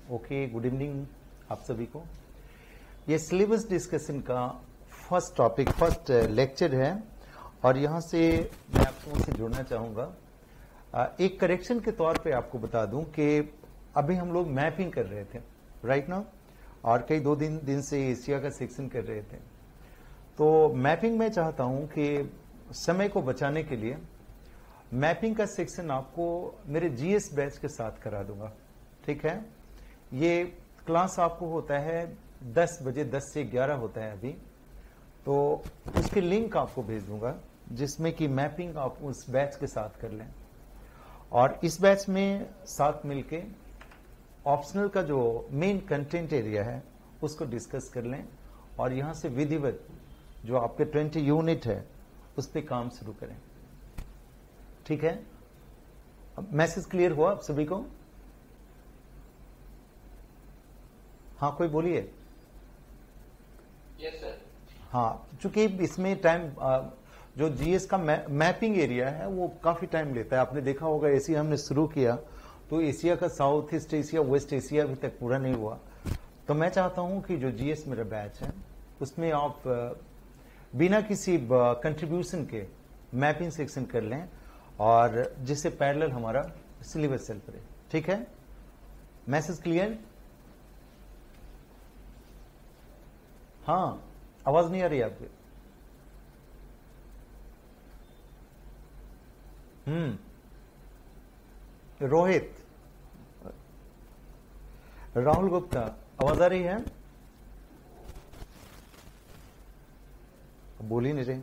Okay, good evening आप सभी को। ये सिलेबस डिस्कशन का फर्स्ट टॉपिक, फर्स्ट लेक्चर है और यहाँ से मैं आप लोगों से जुड़ना चाहूँगा। एक करेक्शन के तौर पे आपको बता दूं कि अभी हम लोग मैपिंग कर रहे थे राइट नाउ, और कई दो दिन से एशिया का सेक्शन कर रहे थे। तो मैपिंग में चाहता हूं कि समय को बचाने के लिए मैपिंग का सेक्शन आपको मेरे जीएस बैच के साथ करा दूंगा, ठीक है। ये क्लास आपको होता है 10 बजे, 10 से 11 होता है अभी, तो उसकी लिंक आपको भेज दूंगा जिसमें कि मैपिंग आप उस बैच के साथ कर लें और इस बैच में साथ मिलके ऑप्शनल का जो मेन कंटेंट एरिया है उसको डिस्कस कर लें और यहां से विधिवत जो आपके 20 यूनिट है उस पर काम शुरू करें, ठीक है। मैसेज क्लियर हुआ आप सभी को? हाँ, कोई बोलिए। Yes sir. हाँ, चूंकि इसमें टाइम जो जीएस का मैपिंग एरिया है वो काफी टाइम लेता है। आपने देखा होगा एशिया हमने शुरू किया तो एशिया का south east Asia, west Asia अभी तक पूरा नहीं हुआ। तो मैं चाहता हूं कि जो जीएस मेरा बैच है उसमें आप बिना किसी कंट्रीब्यूशन के मैपिंग सेक्शन कर लें और जिससे पैरेलल हमारा सिलेबस चल पड़े, ठीक है। Message clear? हाँ, आवाज नहीं आ रही आपकी? रोहित, राहुल गुप्ता, आवाज आ रही है? बोल ही नहीं रहे।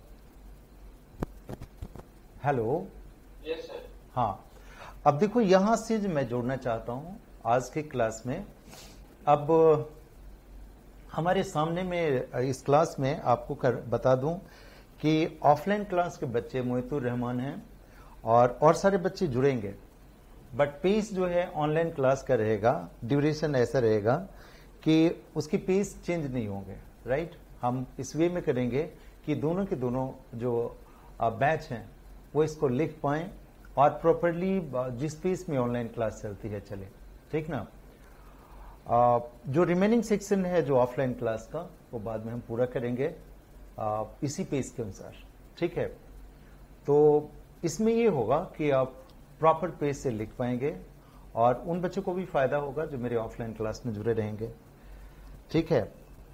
हेलो। Yes sir. हाँ, अब देखो यहां से जो मैं जोड़ना चाहता हूं आज के क्लास में। अब हमारे सामने में इस क्लास में आपको बता दूं कि ऑफलाइन क्लास के बच्चे मोहितुर रहमान हैं और सारे बच्चे जुड़ेंगे, बट पेस जो है ऑनलाइन क्लास का रहेगा। ड्यूरेशन ऐसा रहेगा कि उसकी पेस चेंज नहीं होंगे, राइट। हम इस वे में करेंगे कि दोनों के दोनों जो बैच हैं वो इसको लिख पाएं और प्रॉपरली जिस पेस में ऑनलाइन क्लास चलती है चले, ठीक ना। जो रिमेनिंग सेक्शन है जो ऑफलाइन क्लास का वो बाद में हम पूरा करेंगे इसी पेस के अनुसार, ठीक है। तो इसमें ये होगा कि आप प्रॉपर पेज से लिख पाएंगे और उन बच्चों को भी फायदा होगा जो मेरे ऑफलाइन क्लास में जुड़े रहेंगे, ठीक है।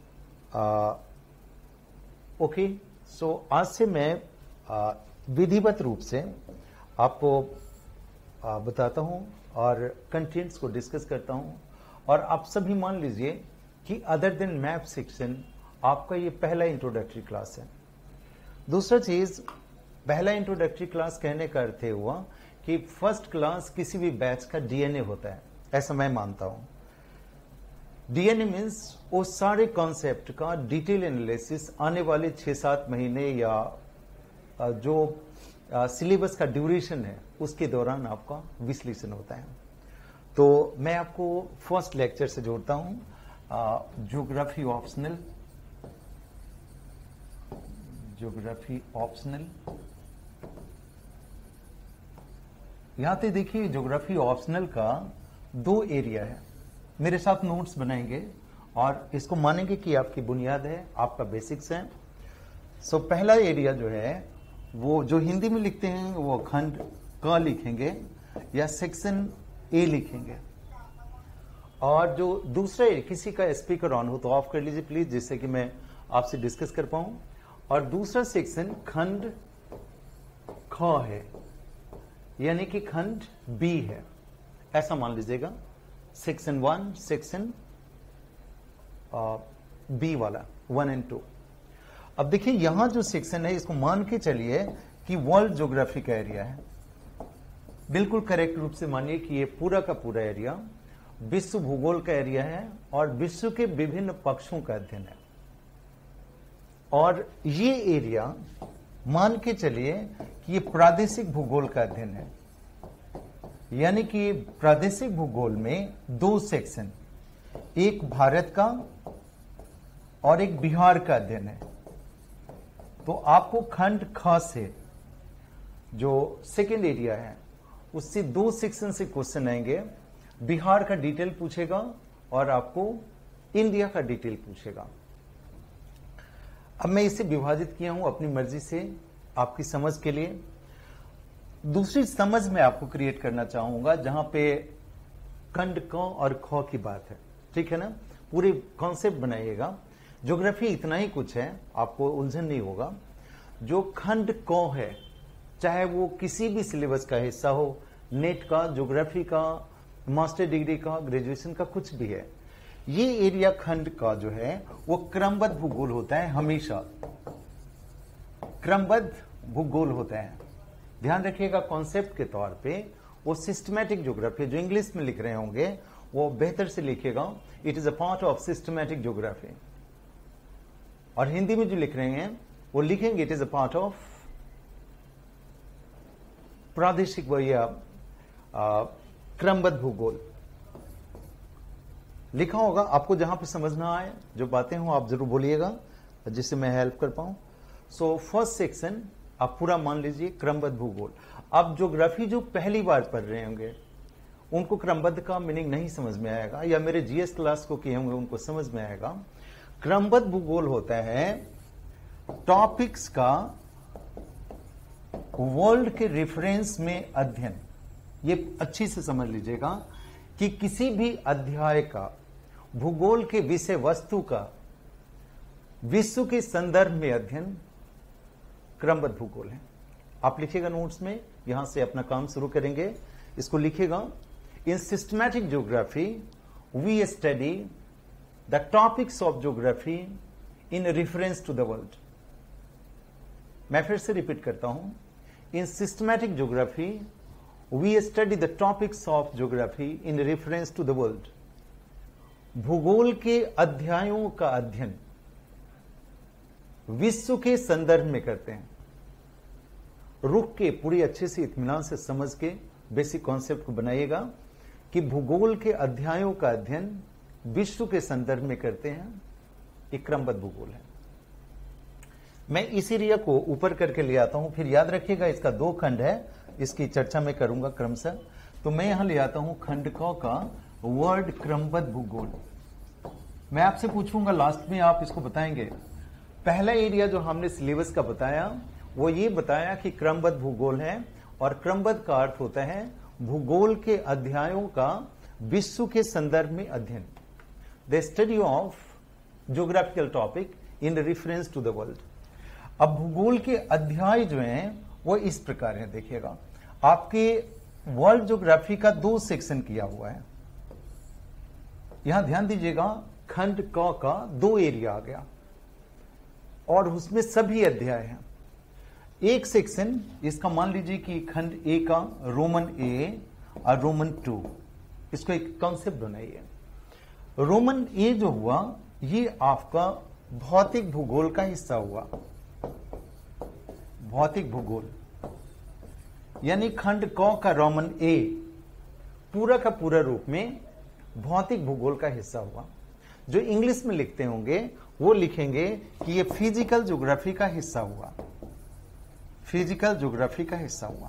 ओके, सो आज से मैं विधिवत रूप से आपको बताता हूं और कंटेंट्स को डिस्कस करता हूं और आप सभी मान लीजिए कि अदर देन मैप सेक्शन आपका ये पहला इंट्रोडक्टरी क्लास है। दूसरा चीज, पहला इंट्रोडक्टरी क्लास कहने का अर्थ हुआ कि फर्स्ट क्लास किसी भी बैच का डीएनए होता है, ऐसा मैं मानता हूं। डीएनए मीन्स वो सारे कॉन्सेप्ट का डिटेल एनालिसिस आने वाले 6-7 महीने या जो सिलेबस का ड्यूरेशन है उसके दौरान आपका विश्लेषण होता है। तो मैं आपको फर्स्ट लेक्चर से जोड़ता हूं, ज्योग्राफी ऑप्शनल। ज्योग्राफी ऑप्शनल, यहां पे देखिए ज्योग्राफी ऑप्शनल का 2 एरिया है। मेरे साथ नोट्स बनाएंगे और इसको मानेंगे कि आपकी बुनियाद है, आपका बेसिक्स है। सो पहला एरिया जो है वो जो हिंदी में लिखते हैं वो खंड क लिखेंगे या सेक्शन ए लिखेंगे। और जो दूसरा किसी का स्पीकर ऑन हो तो ऑफ कर लीजिए प्लीज, जिससे कि मैं आपसे डिस्कस कर पाऊं। और दूसरा सेक्शन खंड ख है, यानी कि खंड बी है, ऐसा मान लीजिएगा। सेक्शन 1, सेक्शन बी वाला 1 और 2। अब देखिए यहां जो सेक्शन है इसको मान के चलिए कि वर्ल्ड ज्योग्राफी का एरिया है। बिल्कुल करेक्ट रूप से मानिए कि ये पूरा का पूरा एरिया विश्व भूगोल का एरिया है और विश्व के विभिन्न पक्षों का अध्ययन है। और ये एरिया मान के चलिए कि ये प्रादेशिक भूगोल का अध्ययन है, यानी कि प्रादेशिक भूगोल में 2 सेक्शन, एक भारत का और एक बिहार का अध्ययन है। तो आपको खंड ख से जो सेकेंड एरिया है उससे 2 सेक्शन से क्वेश्चन आएंगे बिहार का डिटेल पूछेगा और आपको इंडिया का डिटेल पूछेगा। अब मैं इसे विभाजित किया हूं अपनी मर्जी से आपकी समझ के लिए। दूसरी समझ मैं आपको क्रिएट करना चाहूंगा जहां पे खंड क और ख की बात है, ठीक है ना। पूरी कॉन्सेप्ट बनाइएगा। ज्योग्राफी इतना ही कुछ है, आपको उलझन नहीं होगा। जो खंड क है, चाहे वो किसी भी सिलेबस का हिस्सा हो, नेट का, ज्योग्राफी का, मास्टर डिग्री का, ग्रेजुएशन का, कुछ भी है, ये एरिया खंड का जो है वो क्रमबद्ध भूगोल होता है। हमेशा क्रमबद्ध भूगोल होता है। ध्यान रखिएगा, कॉन्सेप्ट के तौर पे वो सिस्टमैटिक ज्योग्राफी, जो इंग्लिश में लिख रहे होंगे वो बेहतर से लिखेगा, it is a part of systematic geography. और हिंदी में जो लिख रहे हैं वो लिखेंगे it is a part of प्रादेशिक या क्रमबद्ध भूगोल। लिखा होगा, आपको जहां पे समझ ना आए, जो बातें हो आप जरूर बोलिएगा जिससे मैं हेल्प कर पाऊं। सो फर्स्ट सेक्शन आप पूरा मान लीजिए क्रमबद्ध भूगोल। अब ज्योग्राफी जो पहली बार पढ़ रहे होंगे उनको क्रमबद्ध का मीनिंग नहीं समझ में आएगा, या मेरे जीएस क्लास को किए होंगे उनको समझ में आएगा। क्रमबद्ध भूगोल होता है टॉपिक्स का वर्ल्ड के रेफरेंस में अध्ययन। ये अच्छी से समझ लीजिएगा कि किसी भी अध्याय का, भूगोल के विषय वस्तु का विश्व के संदर्भ में अध्ययन क्रमबद्ध भूगोल है। आप लिखिएगा नोट्स में, यहां से अपना काम शुरू करेंगे। इसको लिखिएगा, in systematic geography we study the topics of geography in reference to the world. मैं फिर से रिपीट करता हूं, in systematic geography we study the topics of geography in reference to the world. भूगोल के अध्यायों का अध्ययन विश्व के संदर्भ में करते हैं। रुक के पूरी अच्छे से इत्मीनान से समझ के बेसिक कॉन्सेप्ट को बनाइएगा कि भूगोल के अध्यायों का अध्ययन विश्व के संदर्भ में करते हैं। एक क्रमबद्ध भूगोल है। मैं इस एरिया को ऊपर करके ले आता हूं, फिर याद रखिएगा इसका 2 खंड है, इसकी चर्चा मैं करूंगा क्रमशः। तो मैं यहां ले आता हूं खंड क का वर्ड क्रमबद्ध भूगोल। मैं आपसे पूछूंगा लास्ट में, आप इसको बताएंगे। पहला एरिया जो हमने सिलेबस का बताया वो ये बताया कि क्रमबद्ध भूगोल है, और क्रमबद्ध का अर्थ होता है भूगोल के अध्यायों का विश्व के संदर्भ में अध्ययन। The study of geographical topic in reference to the world. अब भूगोल के अध्याय जो हैं वो इस प्रकार है, देखिएगा। आपके वर्ल्ड ज्योग्राफी का 2 सेक्शन किया हुआ है। यहां ध्यान दीजिएगा, खंड क का 2 एरिया आ गया और उसमें सभी अध्याय हैं। एक सेक्शन इसका मान लीजिए कि खंड ए का रोमन ए और रोमन 2, इसको एक कॉन्सेप्ट बनाइए। रोमन ए जो हुआ ये आपका भौतिक भूगोल का हिस्सा हुआ। भौतिक भूगोल यानी खंड क का रोमन ए पूरा का पूरा रूप में भौतिक भूगोल का हिस्सा हुआ। जो इंग्लिश में लिखते होंगे वो लिखेंगे कि ये फिजिकल ज्योग्राफी का हिस्सा हुआ। फिजिकल ज्योग्राफी का हिस्सा हुआ।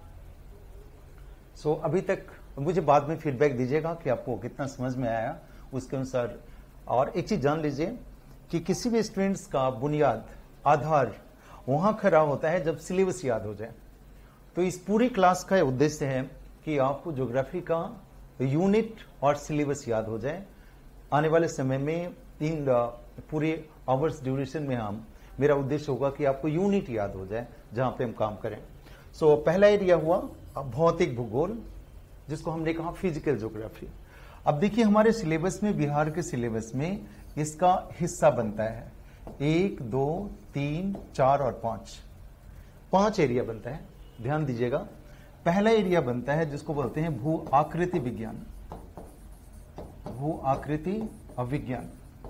सो अभी तक मुझे बाद में फीडबैक दीजिएगा कि आपको कितना समझ में आया, उसके अनुसार। और एक चीज जान लीजिए कि किसी भी स्टूडेंट्स का बुनियाद, आधार वहां खड़ा होता है जब सिलेबस याद हो जाए। तो इस पूरी क्लास का उद्देश्य है कि आपको ज्योग्राफी का यूनिट और सिलेबस याद हो जाए। आने वाले समय में इन पूरे आवर्स ड्यूरेशन में मेरा उद्देश्य होगा कि आपको यूनिट याद हो जाए जहां पे हम काम करें। सो पहला एरिया हुआ भौतिक भूगोल, जिसको हमने कहा फिजिकल ज्योग्राफी। अब देखिए हमारे सिलेबस में, बिहार के सिलेबस में इसका हिस्सा बनता है 1, 2, 3, 4 और 5 एरिया बनता है। ध्यान दीजिएगा, पहला एरिया बनता है जिसको बोलते हैं भू आकृति विज्ञान। भू आकृति विज्ञान,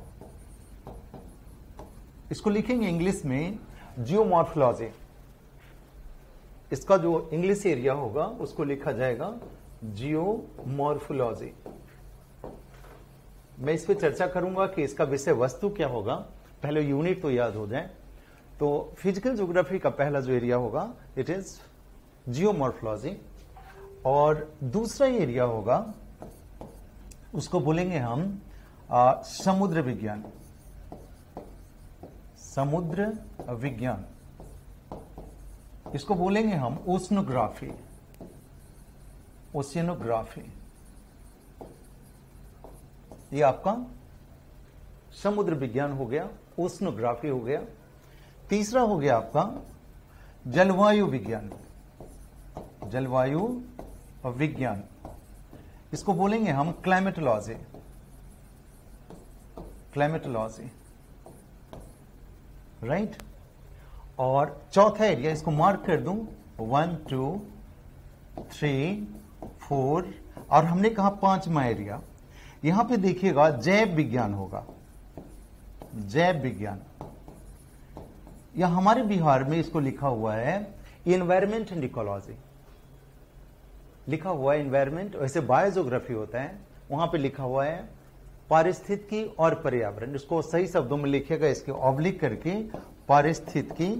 इसको लिखेंगे इंग्लिश में जियोमॉर्फोलॉजी। इसका जो इंग्लिश एरिया होगा उसको लिखा जाएगा जियोमॉर्फोलॉजी। मैं इस पे चर्चा करूंगा कि इसका विषय वस्तु क्या होगा, पहले यूनिट तो याद हो जाए। तो फिजिकल ज्योग्राफी का पहला जो एरिया होगा इट इज जियोमॉर्फोलॉजी, और दूसरा एरिया होगा उसको बोलेंगे हम समुद्र विज्ञान। समुद्र विज्ञान, इसको बोलेंगे हम ओशनोग्राफी। ओशियनोग्राफी, ये आपका समुद्र विज्ञान हो गया, ओशनोग्राफी हो गया। तीसरा हो गया आपका जलवायु विज्ञान। जलवायु विज्ञान, इसको बोलेंगे हम क्लाइमेटोलॉजी। Climatology, right. और चौथा एरिया, इसको मार्क कर दूं, 1 2 3 4, और हमने कहा 5वां एरिया, यहां पे देखिएगा जैव विज्ञान होगा। जैव विज्ञान, या हमारे बिहार में इसको लिखा हुआ है एनवायरमेंट एंड इकोलॉजी, लिखा हुआ है एनवायरमेंट। वैसे बायोजियोग्राफी होता है, वहां पे लिखा हुआ है पारिस्थितिकी और पर्यावरण। इसको सही शब्दों में लिखेगा, इसके ऑब्लिक करके पारिस्थितिकी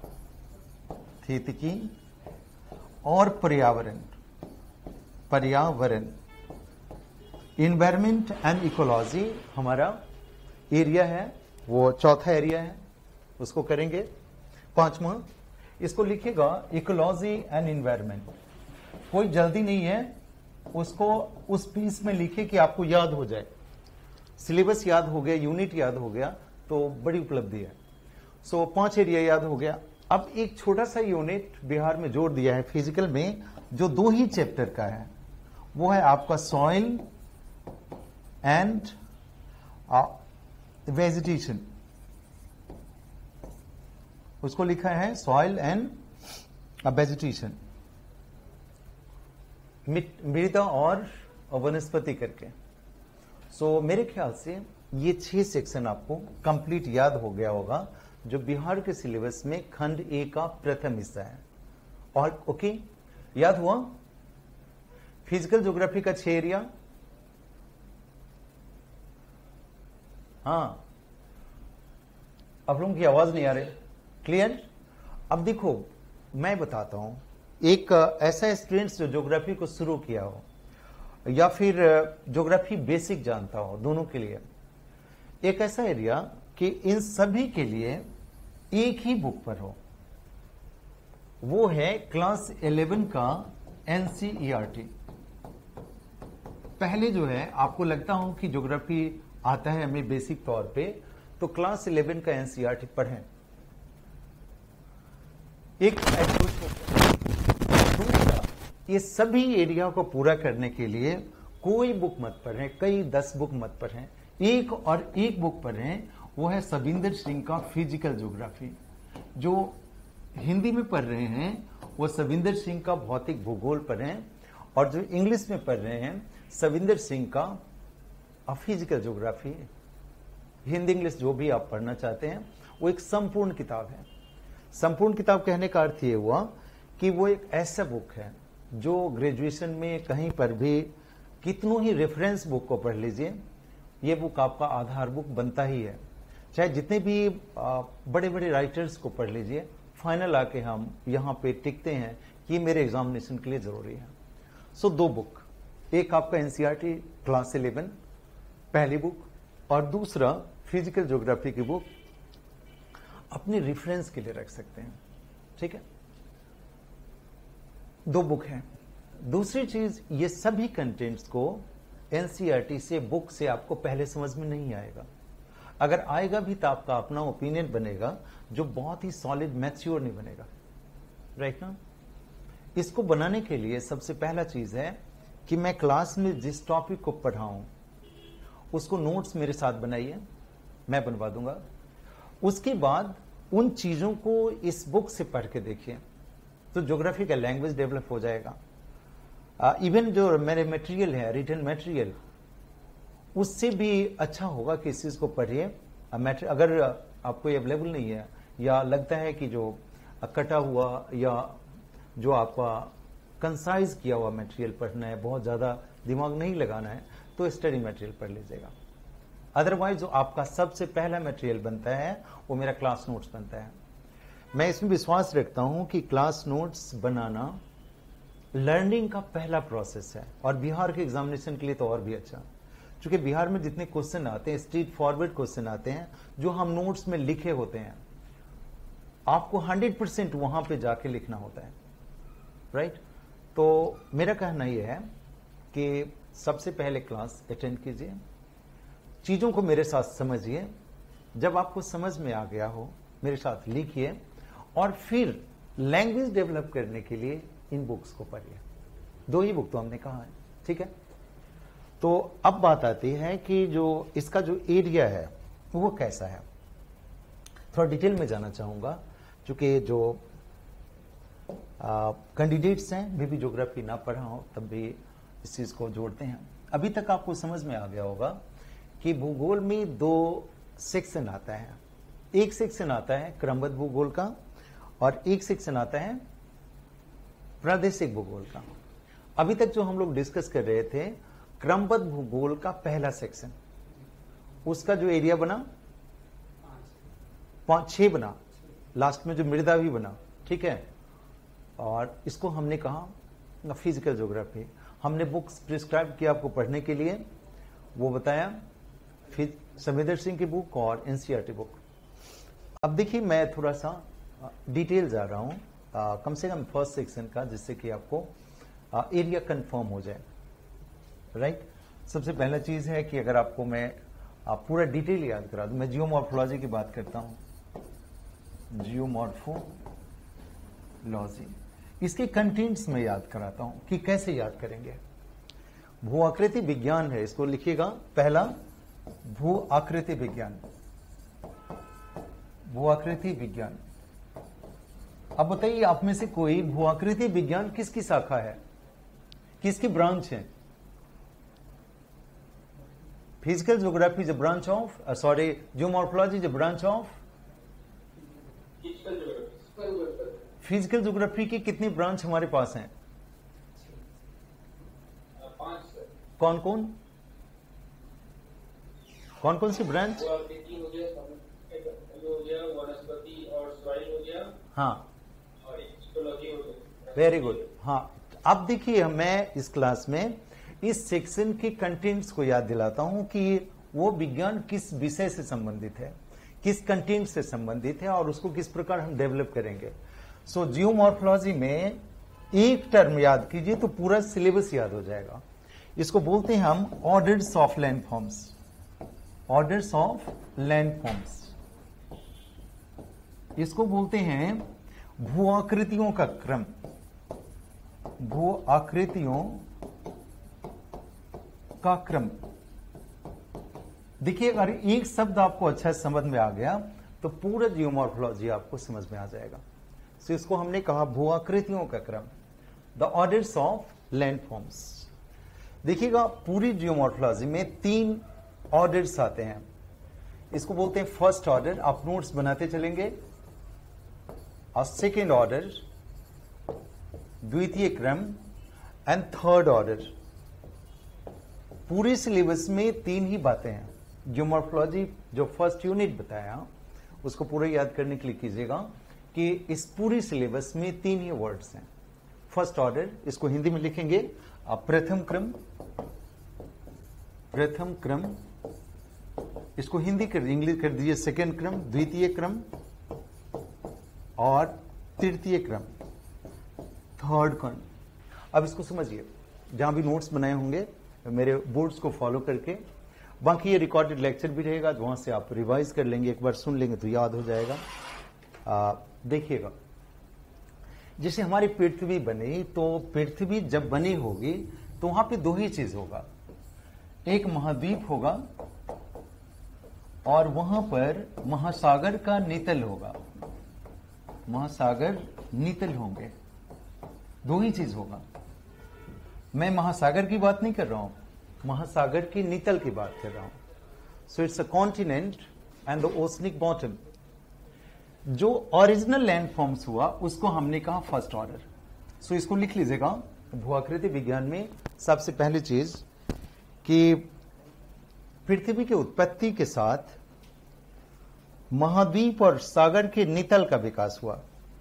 और पर्यावरण। पर्यावरण, एनवायरमेंट एंड इकोलॉजी हमारा एरिया है, वो चौथा एरिया है, उसको करेंगे। 5वां, इसको लिखिएगा इकोलॉजी एंड एनवायरमेंट। कोई जल्दी नहीं है, उसको उस पीस में लिखे कि आपको याद हो जाए। सिलेबस याद हो गया, यूनिट याद हो गया, तो बड़ी उपलब्धि है। सो 5 एरिया याद हो गया। अब एक छोटा सा यूनिट बिहार में जोड़ दिया है फिजिकल में, जो 2 ही चैप्टर का है, वो है आपका सॉइल एंड वेजिटेशन। उसको लिखा है सॉइल एंड वेजिटेशन, मृदा और वनस्पति करके। सो मेरे ख्याल से ये 6 सेक्शन आपको कंप्लीट याद हो गया होगा, जो बिहार के सिलेबस में खंड ए का प्रथम हिस्सा है। और ओके, याद हुआ? फिजिकल ज्योग्राफी का 6 एरिया, हाँ। आप लोगों की आवाज नहीं आ रही, क्लियर? अब देखो, मैं बताता हूं, एक ऐसा स्टूडेंट जो ज्योग्राफी को शुरू किया हो या फिर ज्योग्राफी बेसिक जानता हो, दोनों के लिए एक ऐसा एरिया कि इन सभी के लिए एक ही बुक पर हो, वो है क्लास 11 का एनसीईआरटी। पहले जो है, आपको लगता हो कि ज्योग्राफी आता है हमें बेसिक तौर पे, तो क्लास 11 का एनसीईआरटी पढ़ें। एक दूसरा, ये सभी एरिया को पूरा करने के लिए कोई बुक मत पढ़ें, कई 10 बुक मत पढ़ें, एक बुक पढ़ें, वो है सविंदर सिंह का फिजिकल ज्योग्राफी। जो हिंदी में पढ़ रहे हैं वो सविंदर सिंह का भौतिक भूगोल पढ़ें, और जो इंग्लिश में पढ़ रहे हैं सविंदर सिंह का फिजिकल ज्योग्राफी। हिंदी इंग्लिश जो भी आप पढ़ना चाहते हैं, वो एक संपूर्ण किताब है। संपूर्ण किताब कहने का अर्थ ये हुआ कि वो एक ऐसा बुक है जो ग्रेजुएशन में कहीं पर भी, कितनों ही रेफरेंस बुक को पढ़ लीजिए, ये बुक आपका आधार बुक बनता ही है। चाहे जितने भी बड़े बड़े राइटर्स को पढ़ लीजिए, फाइनल आके हम यहाँ पे टिकते हैं कि मेरे एग्जामिनेशन के लिए जरूरी है। सो 2 बुक, एक आपका एनसीईआरटी क्लास 11 पहली बुक, और दूसरा फिजिकल ज्योग्राफी की बुक अपने रेफरेंस के लिए रख सकते हैं। ठीक है, 2 बुक हैं। दूसरी चीज, ये सभी कंटेंट्स को एनसीईआरटी से बुक से आपको पहले समझ में नहीं आएगा। अगर आएगा भी तो आपका अपना ओपिनियन बनेगा, जो बहुत ही सॉलिड मैच्योर नहीं बनेगा, राइट ना? इसको बनाने के लिए सबसे पहला चीज है कि मैं क्लास में जिस टॉपिक को पढ़ाऊं उसको नोट्स मेरे साथ बनाइए, मैं बनवा दूंगा। उसके बाद उन चीजों को इस बुक से पढ़ के देखिए, तो ज्योग्राफी का लैंग्वेज डेवलप हो जाएगा। इवन जो मेरे मटेरियल है, रिटन मटेरियल, उससे भी अच्छा होगा कि इस चीज को पढ़िए। अगर आपको ये अवेलेबल नहीं है, या लगता है कि जो कटा हुआ या जो आपका कंसाइज किया हुआ मटेरियल पढ़ना है, बहुत ज्यादा दिमाग नहीं लगाना है, तो स्टडी मटेरियल पढ़ लीजिएगा। अदरवाइज जो आपका सबसे पहला मटेरियल बनता है वो मेरा क्लास नोट्स बनता है। मैं इसमें विश्वास रखता हूं कि क्लास नोट्स बनाना लर्निंग का पहला प्रोसेस है, और बिहार के एग्जामिनेशन के लिए तो और भी अच्छा। चूंकि बिहार में जितने क्वेश्चन आते हैं स्ट्रेट फॉरवर्ड क्वेश्चन आते हैं जो हम नोट्स में लिखे होते हैं, आपको 100% वहां पे जाके लिखना होता है, राइट। तो मेरा कहना यह है कि सबसे पहले क्लास अटेंड कीजिए, चीजों को मेरे साथ समझिए, जब आपको समझ में आ गया हो मेरे साथ लिखिए, और फिर लैंग्वेज डेवलप करने के लिए इन बुक्स को पढ़िए। 2 ही बुक तो हमने कहा है, ठीक है। तो अब बात आती है कि जो इसका जो एरिया है वो कैसा है, थोड़ा डिटेल में जाना चाहूंगा, क्योंकि जो कैंडिडेट्स हैं भी ज्योग्राफी ना पढ़ा हो तब भी इस चीज को जोड़ते हैं। अभी तक आपको समझ में आ गया होगा कि भूगोल में 2 सेक्शन आता है। एक सेक्शन आता है क्रमबद्ध भूगोल का और एक सेक्शन आता है प्रादेशिक भूगोल का। अभी तक जो हम लोग डिस्कस कर रहे थे क्रमबद्ध भूगोल का पहला सेक्शन, उसका जो एरिया बना 5-6 बना, लास्ट में जो मृदा भी बना, ठीक है। और इसको हमने कहा फिजिकल ज्योग्राफी। हमने बुक्स प्रिस्क्राइब किया आपको पढ़ने के लिए, वो बताया फिर समेंदर सिंह की बुक और एनसीईआरटी बुक। अब देखिए मैं थोड़ा सा डिटेल जा रहा हूं, कम से कम फर्स्ट सेक्शन का, जिससे कि आपको एरिया कंफर्म हो जाए, राइट। सबसे पहला चीज है कि अगर आपको मैं पूरा डिटेल याद करा दूं, मैं जियोमॉर्फोलॉजी की बात करता हूं, जियोमॉर्फोलॉजी, इसके कंटेंट्स में याद कराता हूं कि कैसे याद करेंगे। भू आकृति विज्ञान है, इसको लिखिएगा। पहला भू आकृति विज्ञान, भू आकृति विज्ञान। अब बताइए आप में से कोई भू आकृति विज्ञान किसकी शाखा है, किसकी ब्रांच है? Physical geography is a branch of, sorry, geomorphology is a branch of physical geography की कितनी ब्रांच हमारे पास हैं? 5। कौन कौन कौन कौन सी ब्रांच? हो गया वनस्पति और सॉइल हो गया, हाँ, और इकोलॉजी हो गया। Very good. हाँ, अब देखिए मैं इस क्लास में इस सेक्शन के कंटेंट्स को याद दिलाता हूं कि वो विज्ञान किस विषय से संबंधित है, किस कंटेंट से संबंधित है और उसको किस प्रकार हम डेवलप करेंगे। सो जियोमॉर्फोलॉजी में एक टर्म याद कीजिए तो पूरा सिलेबस याद हो जाएगा। इसको बोलते हैं हम orders of landforms, orders of landforms. इसको बोलते हैं भू आकृतियों का क्रम, भू आकृतियों का क्रम। देखिए अगर एक शब्द आपको अच्छा समझ में आ गया तो पूरा जियोमॉर्फोलॉजी आपको समझ में आ जाएगा। सो इसको हमने कहा भू आकृतियों का क्रम, द ऑर्डर्स ऑफ लैंडफॉर्म्स। देखिएगा पूरी जियोमॉर्फोलॉजी में 3 ऑर्डर्स आते हैं, इसको बोलते हैं फर्स्ट ऑर्डर, आप नोट्स बनाते चलेंगे, और सेकेंड ऑर्डर, द्वितीय क्रम, एंड थर्ड ऑर्डर। पूरे सिलेबस में 3 ही बातें हैं। जियोमॉर्फोलॉजी जो फर्स्ट यूनिट बताया उसको पूरा याद करने के लिए कीजिएगा कि इस पूरी सिलेबस में 3 ही वर्ड्स हैं। फर्स्ट ऑर्डर, इसको हिंदी में लिखेंगे आप प्रथम क्रम, प्रथम क्रम, इसको हिंदी कर इंग्लिश कर दीजिए सेकेंड क्रम, द्वितीय क्रम और तृतीय क्रम, थर्ड क्रम। अब इसको समझिए, जहां भी नोट्स बनाए होंगे मेरे बोर्ड्स को फॉलो करके, बाकी ये रिकॉर्डेड लेक्चर भी रहेगा, वहां से आप रिवाइज कर लेंगे, एक बार सुन लेंगे तो याद हो जाएगा। देखिएगा जैसे हमारी पृथ्वी बनी, तो पृथ्वी जब बनी होगी तो वहां पे 2 ही चीज होगा, एक महाद्वीप होगा और वहां पर महासागर का नितल होगा, महासागर नितल होंगे, 2 ही चीज होगा। मैं महासागर की बात नहीं कर रहा हूं, महासागर की नितल की बात कर रहा हूं। So it's a continent and the oceanic bottom. जो ओरिजिनल लैंड फॉर्म्स हुआ उसको हमने कहा फर्स्ट ऑर्डर। सो इसको लिख लीजिएगा। भूआकृति विज्ञान में सबसे पहली चीज कि पृथ्वी की उत्पत्ति के साथ महाद्वीप और सागर के नितल का विकास हुआ।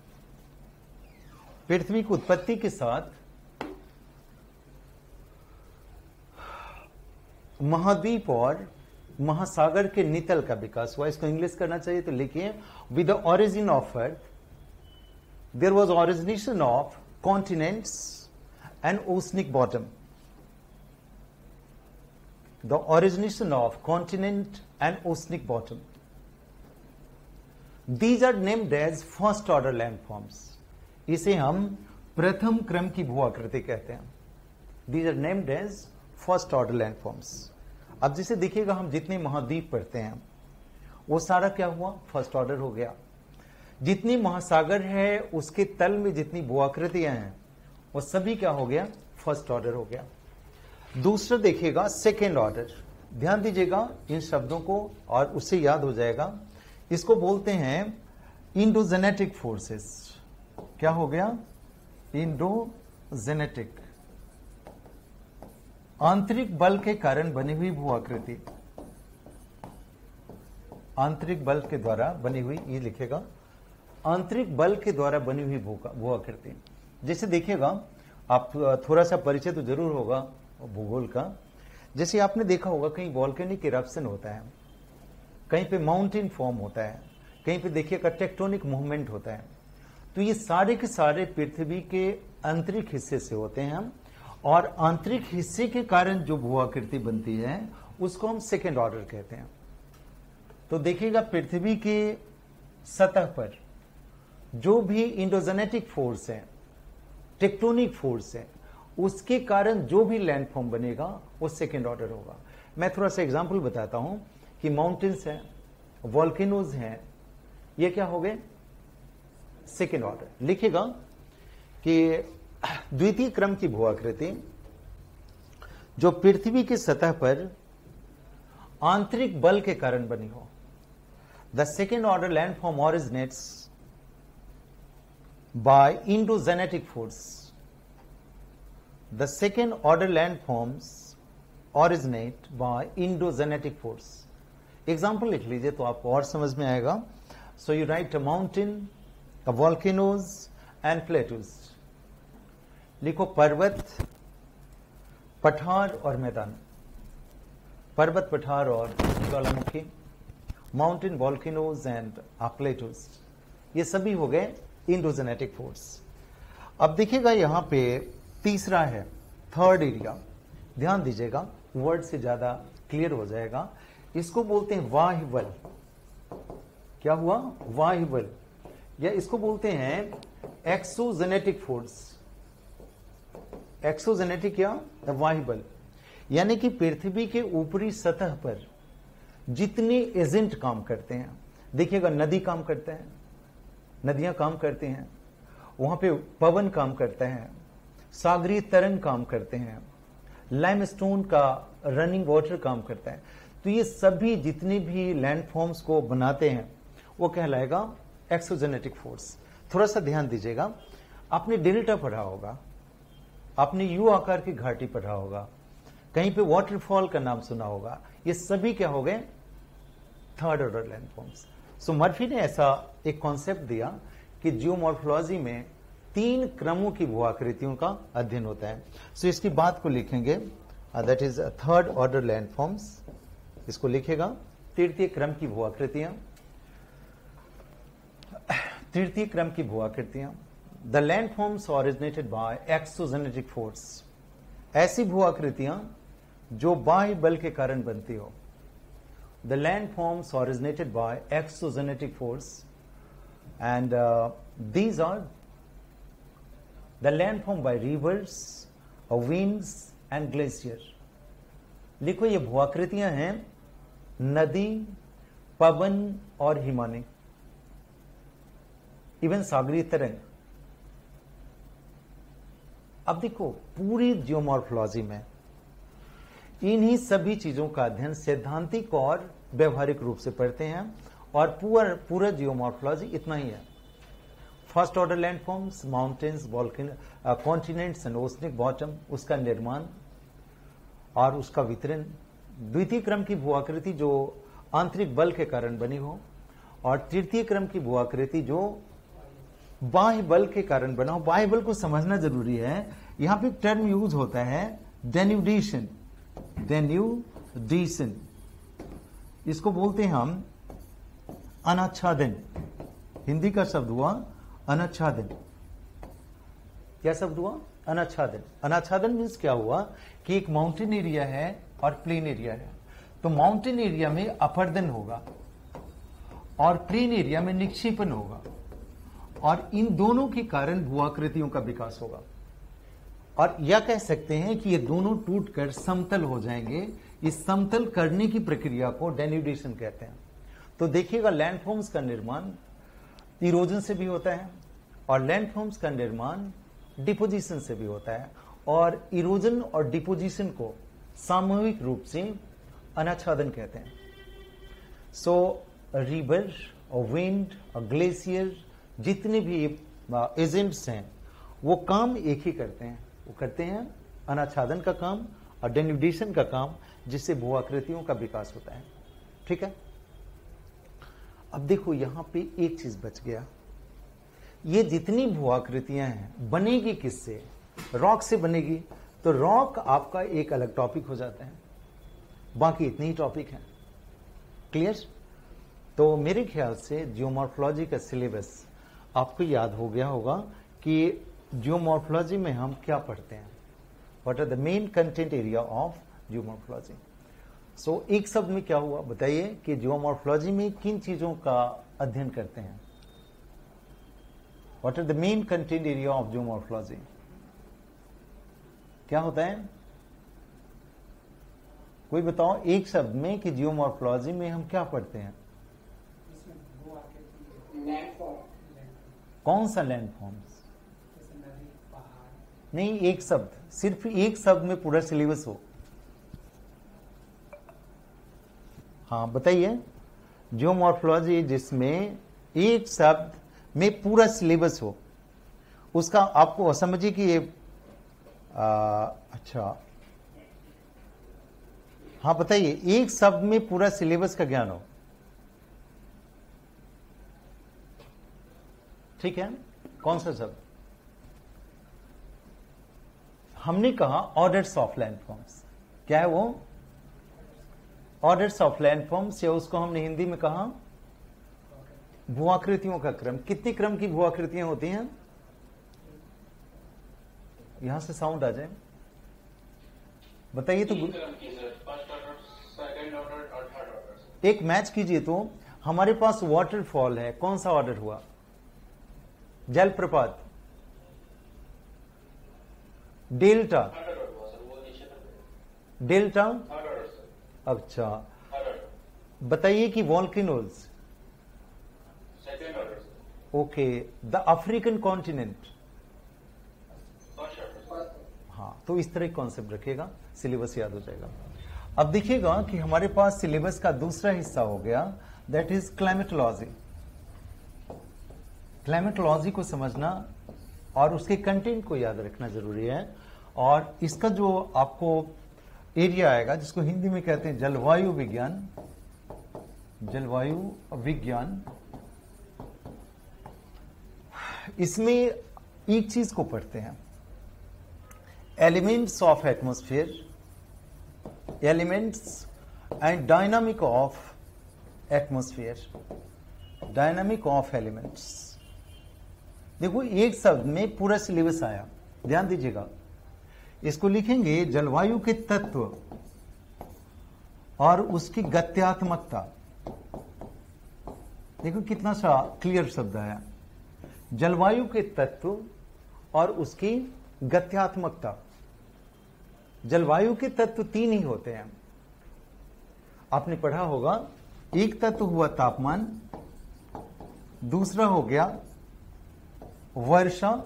पृथ्वी की उत्पत्ति के साथ महाद्वीप और महासागर के नितल का विकास हुआ। इसको इंग्लिश करना चाहिए तो लिखिए, with the origin of earth there was origination of continents and oceanic bottom. The origination of continent and oceanic bottom, these are named as first order landforms. इसे हम प्रथम क्रम की भू आकृति कहते हैं। These are named as first order landforms. अब जिसे देखिएगा, हम जितने महाद्वीप पढ़ते हैं वो सारा क्या हुआ, फर्स्ट ऑर्डर हो गया। जितनी महासागर है उसके तल में जितनी भू आकृतियां हैं वो सभी क्या हो गया, फर्स्ट ऑर्डर हो गया। दूसरा देखिएगा सेकेंड ऑर्डर। ध्यान दीजिएगा इन शब्दों को और उससे याद हो जाएगा। इसको बोलते हैं इंडोजेनेटिक फोर्सेस। क्या हो गया, इंडोजेनेटिक, आंतरिक बल के कारण बनी हुई भू आकृति। आंतरिक बल के द्वारा बनी हुई, ये लिखेगा आंतरिक बल के द्वारा बनी हुई भू आकृति। जैसे देखिएगा, आप थोड़ा सा परिचय तो जरूर होगा भूगोल का। जैसे आपने देखा होगा कहीं वॉल्केनिक इरप्शन होता है, कहीं पे माउंटेन फॉर्म होता है, कहीं पे देखिएगा टेक्टोनिक मूवमेंट होता है। तो ये सारे के सारे पृथ्वी के आंतरिक हिस्से से होते हैं और आंतरिक हिस्से के कारण जो भू आकृति बनती है उसको हम सेकेंड ऑर्डर कहते हैं। तो देखिएगा पृथ्वी के सतह पर जो भी इंडोजेनेटिक फोर्स है, टेक्टोनिक फोर्स है, उसके कारण जो भी लैंडफॉर्म बनेगा वो सेकेंड ऑर्डर होगा। मैं थोड़ा सा एग्जांपल बताता हूं कि माउंटेन्स हैं, वॉल्केनोज हैं, ये क्या हो गए, सेकेंड ऑर्डर। लिखिएगा कि द्वितीय क्रम की भू आकृति जो पृथ्वी की सतह पर आंतरिक बल के कारण बनी हो, the second order landform originates by endogenetic force. The second order landforms originate by endogenetic force. Example लिख लीजिए तो आपको और समझ में आएगा। So you write a mountain, a volcanoes and plateaus. लिखो पर्वत, पठार और मैदान। पर्वत, पठार और ज्वालामुखी, माउंटेन, वॉल्केनोज एंड प्लेटूज, ये सभी हो गए इंडोजेनेटिक फोर्स। अब देखिएगा यहां पे तीसरा है थर्ड एरिया। ध्यान दीजिएगा, वर्ड से ज्यादा क्लियर हो जाएगा। इसको बोलते हैं वाह्य बल। क्या हुआ, वाह्य बल, या इसको बोलते हैं एक्सोजेनेटिक फोर्स। एक्सोजेनेटिक या वाह्य बल, यानी कि पृथ्वी के ऊपरी सतह पर जितने एजेंट काम करते हैं। देखिएगा नदी काम करते हैं, नदियां काम करती हैं, वहां पे पवन काम करता है, सागरीय तरंग काम करते हैं, लाइमस्टोन का रनिंग वाटर काम करता है। तो ये सभी जितने भी लैंडफॉर्म्स को बनाते हैं वो कहलाएगा एक्सोजेनेटिक फोर्स। थोड़ा सा ध्यान दीजिएगा, आपने डेल्टा पढ़ा होगा, आपने यू आकार की घाटी पढ़ा होगा, कहीं पे वाटरफॉल का नाम सुना होगा। ये सभी क्या हो गए, third order landforms. So Murphy ने ऐसा एक कॉन्सेप्ट दिया कि जियोमॉर्फोलॉजी में 3 क्रमों की भू आकृतियों का अध्ययन होता है। सो इसकी बात को लिखेंगे, that is third order landforms. इसको लिखेगा तृतीय क्रम की भू आकृतियां। तृतीय क्रम की भू आकृतियां, the landforms originated by exogenetic force. ऐसी भू आकृतियां जो बाह्य बल के कारण बनती हो। The landforms originated by exogenetic force and these are the landform by rivers, winds and glacier. लिखो ये भू आकृतियां हैं नदी, पवन और हिमानी, इवन सागरीय तरंग। अब देखो पूरी जियोमॉर्फोलॉजी में इन्हीं सभी चीजों का अध्ययन सैद्धांतिक और व्यवहारिक रूप से पढ़ते हैं और पूरा जियोमॉर्फोलॉजी इतना ही है। First order landforms, mountains, continents and oceanic bottom, उसका निर्माण और उसका वितरण। द्वितीय क्रम की भू आकृति जो आंतरिक बल के कारण बनी हो, और तृतीय क्रम की भू आकृति जो बाह्य बल के कारण बना हो। बाह्य बल को समझना जरूरी है। यहां पे टर्म यूज होता है डेन्यूडेशन, डेनियूडेशन, इसको बोलते हैं हम अनाच्छादन। हिंदी का शब्द हुआ अनाच्छादन। क्या शब्द हुआ? अनाच्छादन। अनाच्छादन मीन्स क्या हुआ कि एक माउंटेन एरिया है और प्लेन एरिया है, तो माउंटेन एरिया में अपर्दन होगा और प्लेन एरिया में निक्षेपण होगा, और इन दोनों के कारण भूआकृतियों का विकास होगा। और यह कह सकते हैं कि ये दोनों टूटकर समतल हो जाएंगे। इस समतल करने की प्रक्रिया को डेन्यूडेशन कहते हैं। तो देखिएगा, लैंडफॉर्म्स का निर्माण इरोजन से भी होता है और लैंडफॉर्म्स का निर्माण डिपोजिशन से भी होता है, और इरोजन और डिपोजिशन को सामूहिक रूप से अनाच्छादन कहते हैं। सो रिवर और विंड और ग्लेशियर, जितने भी एजेंट्स हैं वो काम एक ही करते हैं, वो करते हैं अनाच्छादन का काम और डेन्यूडेशन का काम, जिससे भूआकृतियों का विकास होता है। ठीक है, अब देखो यहां पे एक चीज बच गया। ये जितनी भूआकृतियां हैं बनेगी किससे? रॉक से बनेगी। तो रॉक आपका एक अलग टॉपिक हो जाता है, बाकी इतने ही टॉपिक हैं। क्लियर? तो मेरे ख्याल से जियोमॉर्फोलॉजी का सिलेबस आपको याद हो गया होगा कि जियोमॉर्फोलॉजी में हम क्या पढ़ते हैं, what are the main content area of geomorphology. So एक शब्द में क्या हुआ बताइए कि जियोमॉर्फोलॉजी में किन चीजों का अध्ययन करते हैं? What are the main content area of geomorphology? क्या होता है? कोई बताओ एक शब्द में कि जियोमॉर्फोलॉजी में हम क्या पढ़ते हैं? कौन सा लैंडफॉर्म्स? नहीं, एक शब्द, सिर्फ एक शब्द में पूरा सिलेबस हो। हाँ बताइए, जियोमॉर्फोलॉजी जिसमें एक शब्द में पूरा सिलेबस हो, उसका आपको समझिए कि ये अच्छा, हाँ बताइए, एक शब्द में पूरा सिलेबस का ज्ञान हो। ठीक है, कौन सा शब्द? हमने कहा ऑर्डर्स ऑफ लैंडफॉर्म्स। क्या है वो? ऑर्डर्स ऑफ लैंडफॉर्म्स, या उसको हमने हिंदी में कहा भूआकृतियों का क्रम। कितने क्रम की भूआकृतियां होती हैं? यहां से साउंड आ जाए, बताइए तो। एक मैच कीजिए तो, हमारे पास वाटरफॉल है, कौन सा ऑर्डर हुआ? जलप्रपात, डेल्टा, डेल्टा। अच्छा, बताइए कि volcanoes. Okay, the African continent. हाँ, तो इस तरह कॉन्सेप्ट रखिएगा, सिलेबस याद हो जाएगा। अब देखिएगा कि हमारे पास सिलेबस का दूसरा हिस्सा हो गया, दैट इज क्लाइमेटोलॉजी। क्लाइमेटोलॉजी को समझना और उसके कंटेंट को याद रखना जरूरी है। और इसका जो आपको एरिया आएगा, जिसको हिंदी में कहते हैं जलवायु विज्ञान, जलवायु विज्ञान, इसमें एक चीज को पढ़ते हैं, elements of atmosphere, elements and dynamic of atmosphere, dynamic of elements. देखो एक शब्द में पूरा सिलेबस आया, ध्यान दीजिएगा। इसको लिखेंगे जलवायु के तत्व और उसकी गत्यात्मकता। देखो कितना सा क्लियर शब्द आया, जलवायु के तत्व और उसकी गत्यात्मकता। जलवायु के तत्व तीन ही होते हैं, आपने पढ़ा होगा। एक तत्व हुआ तापमान, दूसरा हो गया वर्षा,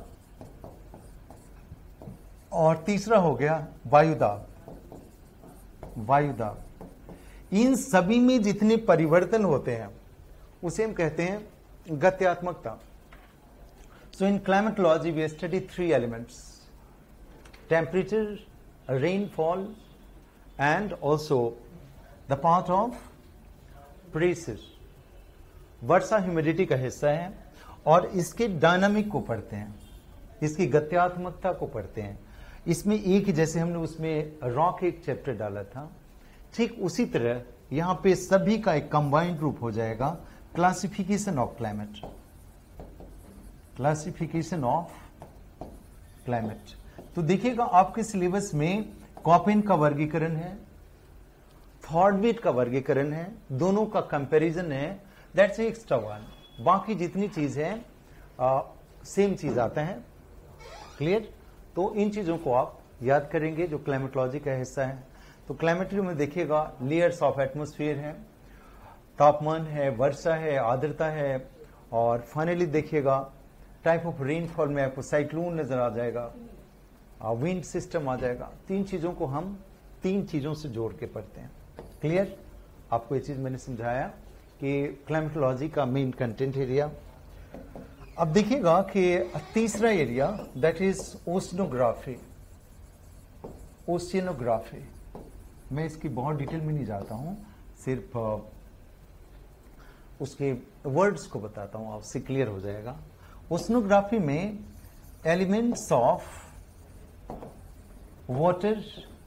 और तीसरा हो गया वायुदाब। वायुदाब, इन सभी में जितने परिवर्तन होते हैं उसे हम कहते हैं गत्यात्मकता। So in climatology we study three elements, temperature, rainfall and also the part of pressure. वर्षा ह्यूमिडिटी का हिस्सा है और इसके डायनामिक को पढ़ते हैं, इसकी गत्यात्मकता को पढ़ते हैं। इसमें एक, जैसे हमने उसमें रॉक एक चैप्टर डाला था, ठीक उसी तरह यहां पे सभी का एक कंबाइंड रूप हो जाएगा classification of climate. Classification of climate. तो देखिएगा आपके सिलेबस में कॉपेन का वर्गीकरण है, थॉर्डवेट का वर्गीकरण है, दोनों का कंपैरिजन है, दैट्स एक्स्ट्रा वन। बाकी जितनी चीज है सेम चीज आता है। क्लियर? तो इन चीजों को आप याद करेंगे जो क्लाइमेटोलॉजी का हिस्सा है। तो क्लाइमेट्री में देखिएगा लेयर्स ऑफ एटमॉस्फेयर है, तापमान है, वर्षा है, आर्द्रता है, और फाइनली देखिएगा टाइप ऑफ रेनफॉल में आपको साइक्लोन नजर आ जाएगा, विंड सिस्टम आ जाएगा। तीन चीजों को हम तीन चीजों से जोड़ के पढ़ते हैं। क्लियर? आपको ये चीज मैंने समझाया कि क्लाइमेटोलॉजी का मेन कंटेंट एरिया। अब देखिएगा कि तीसरा area that is oceanography. Oceanography, मैं इसकी बहुत डिटेल में नहीं जाता हूं, सिर्फ उसके वर्ड्स को बताता हूं, आपसे क्लियर हो जाएगा। ओशनोग्राफी में elements of water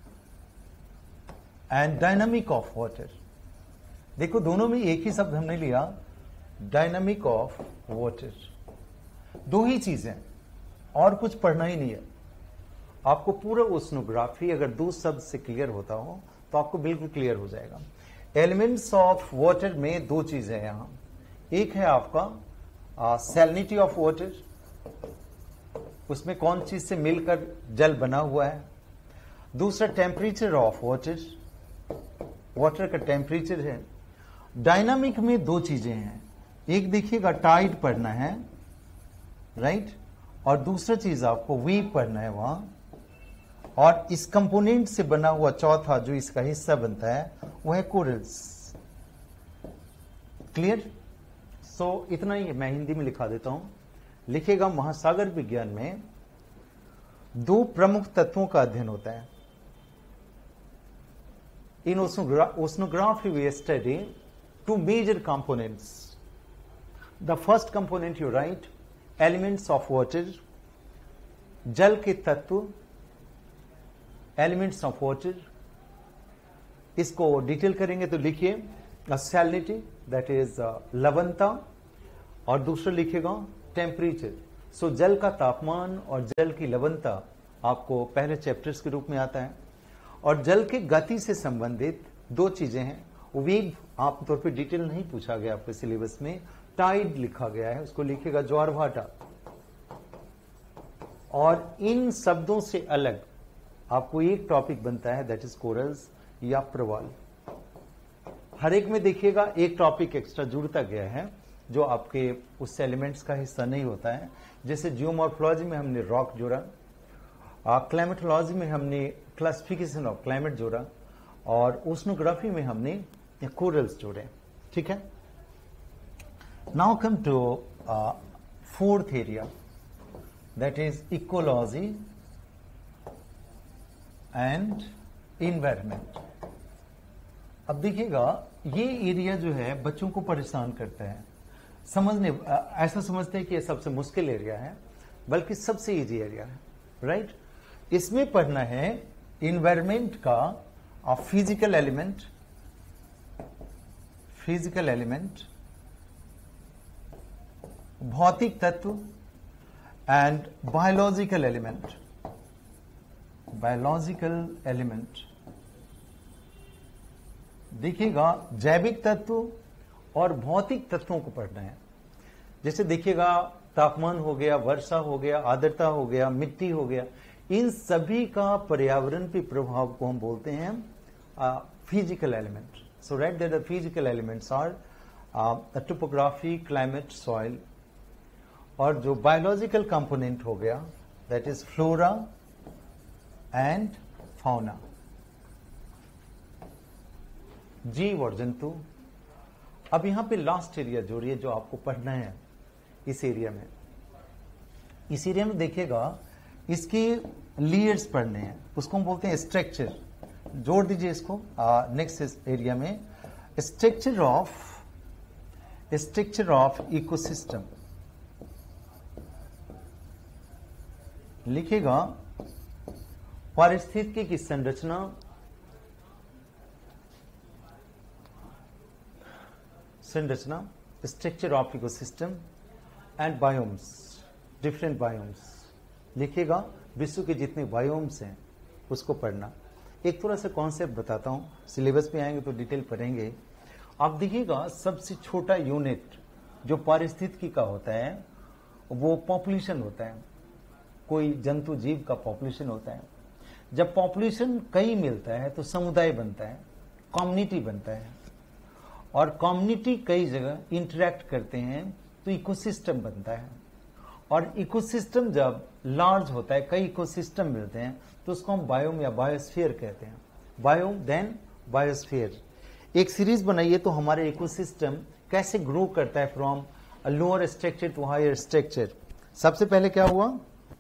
and dynamic of water. देखो दोनों में एक ही शब्द हमने लिया, डायनामिक ऑफ वाटर। दो ही चीजें, और कुछ पढ़ना ही नहीं है आपको। पूरा ओशनोग्राफी अगर दो शब्द से क्लियर होता हो तो आपको बिल्कुल क्लियर हो जाएगा। एलिमेंट्स ऑफ वाटर में दो चीजें हैं यहां। एक है आपका सैलिनिटी ऑफ वाटर, उसमें कौन चीज से मिलकर जल बना हुआ है। दूसरा टेम्परेचर ऑफ वाटर, वाटर का टेम्परेचर है। डायनामिक में दो चीजें हैं, एक देखिएगा टाइड पढ़ना है, राइट, और दूसरा चीज आपको वेव पढ़ना है वहां। और इस कंपोनेंट से बना हुआ चौथा जो इसका हिस्सा बनता है वो है कोरल्स। क्लियर? सो इतना ही मैं हिंदी में लिखा देता हूं। लिखेगा महासागर विज्ञान में दो प्रमुख तत्वों का अध्ययन होता है। In oceanography we study two major components. The first component you write elements of water, जल के तत्व, एलिमेंट्स ऑफ वाटर। इसको डिटेल करेंगे तो लिखिए सैलिनिटी दैट इज लवणता, और दूसरा लिखिएगा टेम्परेचर। सो जल का तापमान और जल की लवणता आपको पहले चैप्टर्स के रूप में आता है। और जल की गति से संबंधित दो चीजें हैं। वेग आमतौर पर डिटेल नहीं पूछा गया आपके सिलेबस में, टाइड लिखा गया है, उसको लिखिएगा ज्वार भाटा। और इन शब्दों से अलग आपको एक टॉपिक बनता है दैट इज कोरल्स या प्रवाल। हर एक में देखिएगा एक टॉपिक एक्स्ट्रा जुड़ता गया है जो आपके उस एलिमेंट्स का हिस्सा नहीं होता है। जैसे जियोमॉर्फोलॉजी में हमने रॉक जोड़ा, क्लाइमेटोलॉजी में हमने क्लासिफिकेशन ऑफ क्लाइमेट जोड़ा, और ओशनोग्राफी में हमने कोरल्स जोड़े। ठीक है? Now come to fourth area that is ecology and environment. अब देखिएगा ये एरिया जो है बच्चों को परेशान करता है समझने। ऐसा समझते हैं कि ये सबसे मुश्किल एरिया है, बल्कि सबसे इजी एरिया है, राइट? इसमें पढ़ना है इन्वायरमेंट का फिजिकल एलिमेंट, फिजिकल एलिमेंट, भौतिक तत्व and biological element, biological element. देखिएगा जैविक तत्व और भौतिक तत्वों को पढ़ना है। जैसे देखिएगा तापमान हो गया, वर्षा हो गया, आर्द्रता हो गया, मिट्टी हो गया, इन सभी का पर्यावरण पे प्रभाव को हम बोलते हैं physical element. So write that the physical elements are topography, climate, soil. और जो बायोलॉजिकल कंपोनेंट हो गया that is flora and fauna, जीव और जंतु। अब यहां पे लास्ट एरिया जोड़िए जो आपको पढ़ना है इस एरिया में। इस एरिया में देखिएगा इसके लेयर्स पढ़ने हैं, उसको हम बोलते हैं स्ट्रक्चर। जोड़ दीजिए इसको नेक्स्ट एरिया में, स्ट्रक्चर ऑफ इकोसिस्टम। लिखिएगा पारिस्थितिकी की संरचना, संरचना, structure of ecosystem and biomes, different biomes लिखिएगा। विश्व के जितने बायोम्स हैं उसको पढ़ना। एक थोड़ा सा कॉन्सेप्ट बताता हूं, सिलेबस में आएंगे तो डिटेल पढ़ेंगे। आप देखिएगा सबसे छोटा यूनिट जो पारिस्थितिकी का होता है वो पॉपुलेशन होता है। कोई जंतु जीव का पॉपुलेशन होता है। जब पॉपुलेशन कई मिलता है तो समुदाय बनता है, कम्युनिटी बनता है, और कम्युनिटी कई जगह इंटरेक्ट करते हैं तो इकोसिस्टम बनता है। और इकोसिस्टम जब लार्ज होता है, कई इकोसिस्टम मिलते हैं तो उसको हम बायोम या बायोस्फीयर कहते हैं। Biome then biosphere. एक सीरीज बनाइए तो हमारे इकोसिस्टम कैसे ग्रो करता है from lower structure to higher structure. सबसे पहले क्या हुआ?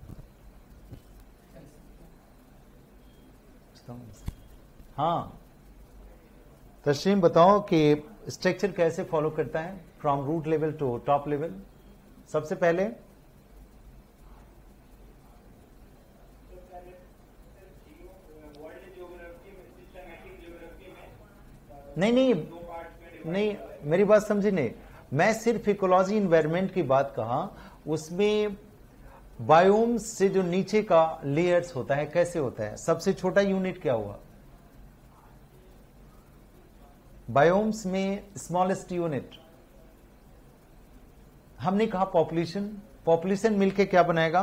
हाँ तस्लीम बताओ कि स्ट्रक्चर कैसे फॉलो करता है from root level to top level. सबसे पहले नहीं, मेरी बात समझी नहीं। मैं सिर्फ इकोलॉजी इन्वायरमेंट की बात कहा। उसमें बायोम्स से जो नीचे का लेयर्स होता है कैसे होता है। सबसे छोटा यूनिट क्या हुआ? बायोम्स में स्मॉलेस्ट यूनिट हमने कहा पॉपुलेशन। पॉपुलेशन मिलके क्या बनाएगा?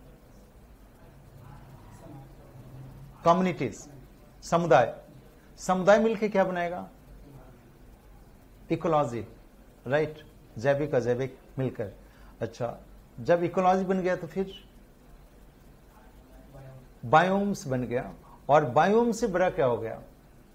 कम्युनिटीज, समुदाय। समुदाय मिलके क्या बनाएगा? Ecology, right. जैविक अजैविक मिलकर। अच्छा, जब इकोलॉजी बन गया तो फिर बायोम्स बन गया। और बायोम से बड़ा क्या हो गया?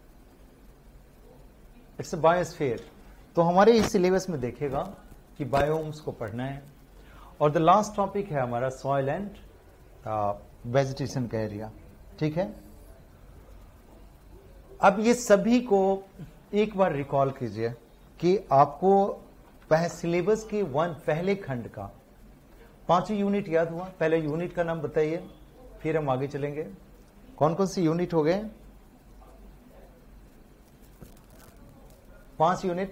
It's a biosphere. तो हमारे इस सिलेबस में देखेगा कि बायोम्स को पढ़ना है। और द लास्ट टॉपिक है हमारा सॉइल एंड वेजिटेशन का एरिया। ठीक है, अब ये सभी को एक बार रिकॉल कीजिए कि आपको सिलेबस के पहले खंड का 5 यूनिट याद हुआ। पहले यूनिट का नाम बताइए, फिर हम आगे चलेंगे। कौन कौन सी यूनिट हो गए? 5 unit.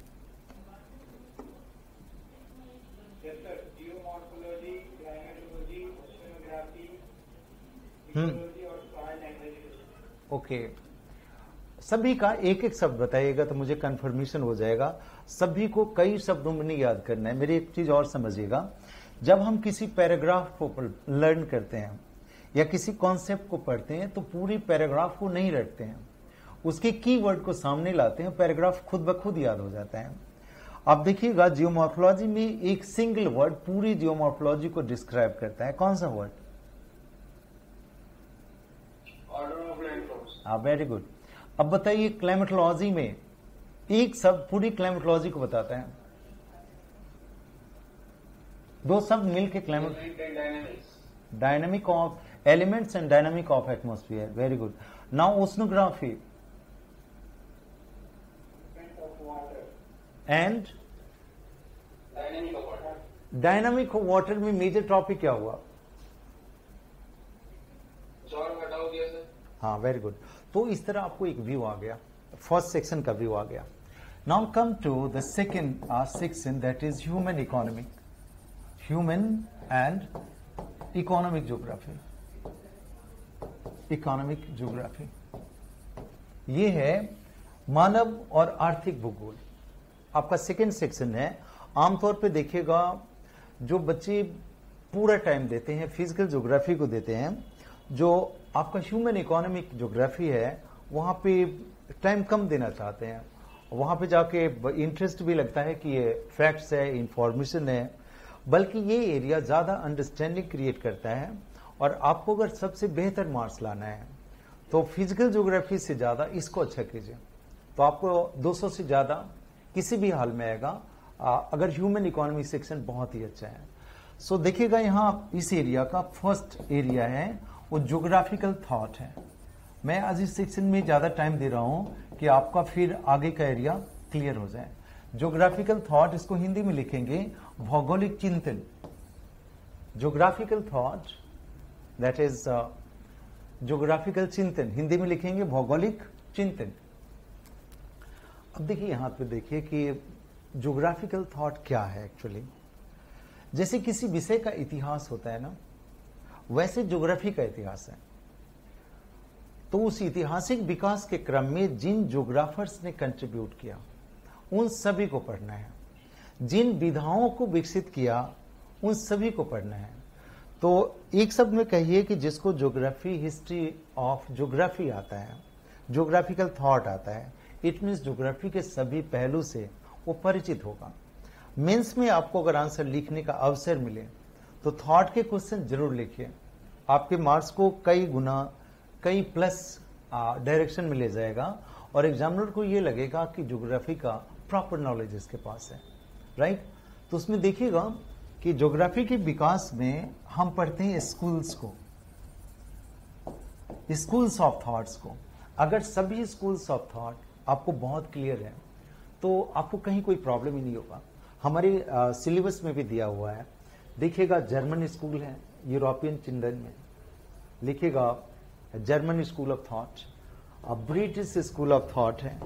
Geomorphology, climatology, oceanography, ecology और सॉइल एंड वेजिटेशन। ओके, सभी का एक एक शब्द बताइएगा तो मुझे कंफर्मेशन हो जाएगा। सभी को कई शब्दों में नहीं याद करना है। मेरी एक चीज और समझिएगा, जब हम किसी पैराग्राफ को लर्न करते हैं या किसी कॉन्सेप्ट को पढ़ते हैं तो पूरी पैराग्राफ को नहीं रटते हैं, उसके कीवर्ड को सामने लाते हैं, पैराग्राफ खुद ब खुद याद हो जाता है। आप देखिएगा जियोमॉर्फोलॉजी में एक सिंगल वर्ड पूरी जियोमॉर्फोलॉजी को डिस्क्राइब करता है। कौन सा वर्ड? Order of landforms. हाँ, वेरी गुड। अब बताइए क्लाइमेटोलॉजी में एक शब्द पूरी क्लाइमेटोलॉजी को बताता है। 2 शब्द मिलके dynamic of elements and dynamic of atmosphere. Very good. Now oceanography and dynamic of water में मेजर टॉपिक क्या हुआ? हाँ, वेरी गुड। तो इस तरह आपको एक व्यू आ गया, फर्स्ट सेक्शन का व्यू आ गया। Now come to the second section, that is human economic, human and economic geography. Economic geography ये है मानव और आर्थिक भूगोल। आपका सेकेंड सेक्शन है। आमतौर पे देखिएगा जो बच्चे पूरा टाइम देते हैं फिजिकल ज्योग्राफी को देते हैं, जो आपका ह्यूमन इकोनॉमिक ज्योग्राफी है वहां पे टाइम कम देना चाहते हैं। वहां पे जाके इंटरेस्ट भी लगता है कि ये फैक्ट्स है, इंफॉर्मेशन है, बल्कि ये एरिया ज्यादा अंडरस्टैंडिंग क्रिएट करता है। और आपको अगर सबसे बेहतर मार्क्स लाना है तो फिजिकल ज्योग्राफी से ज्यादा इसको अच्छा कीजिए, तो आपको 200 से ज्यादा किसी भी हाल में आएगा। अगर ह्यूमन इकोनॉमी सेक्शन बहुत ही अच्छा है। सो देखिएगा यहाँ इस एरिया का फर्स्ट एरिया है वो ज्योग्राफिकल थॉट है। मैं आज इस सेक्शन में ज्यादा टाइम दे रहा हूं कि आपका फिर आगे का एरिया क्लियर हो जाए। ज्योग्राफिकल थॉट, इसको हिंदी में लिखेंगे भौगोलिक चिंतन। Geographical thought that is geographical चिंतन, हिंदी में लिखेंगे भौगोलिक चिंतन। अब देखिए यहां पे देखिए कि ज्योग्राफिकल थॉट क्या है एक्चुअली। जैसे किसी विषय का इतिहास होता है ना, वैसे ज्योग्राफी का इतिहास है। तो उस ऐतिहासिक विकास के क्रम में जिन ज्योग्राफर्स ने कंट्रीब्यूट किया उन सभी को पढ़ना है, जिन विधाओं को विकसित किया उन सभी को पढ़ना है। तो एक शब्द में कहिए कि जिसको ज्योग्राफी, हिस्ट्री ऑफ ज्योग्राफी आता है, ज्योग्राफिकल थॉट आता है, इट मीन्स ज्योग्राफी के सभी पहलू से वो परिचित होगा। मेंस में आपको अगर आंसर लिखने का अवसर मिले तो थॉट के क्वेश्चन जरूर लिखिए। आपके मार्क्स को कई गुना, कई प्लस डायरेक्शन में ले जाएगा और एग्जामिनर को ये लगेगा कि ज्योग्राफी का प्रॉपर नॉलेज इसके पास है, राइट। तो उसमें देखिएगा कि ज्योग्राफी के विकास में हम पढ़ते हैं स्कूल्स को, स्कूल्स ऑफ थॉट्स को। अगर सभी स्कूल्स ऑफ थॉट आपको बहुत क्लियर है तो आपको कहीं कोई प्रॉब्लम ही नहीं होगा। हमारे सिलेबस में भी दिया हुआ है, देखिएगा जर्मन स्कूल है यूरोपियन चिल्ड्रन में, लिखिएगा German school of thought, British school of thought है,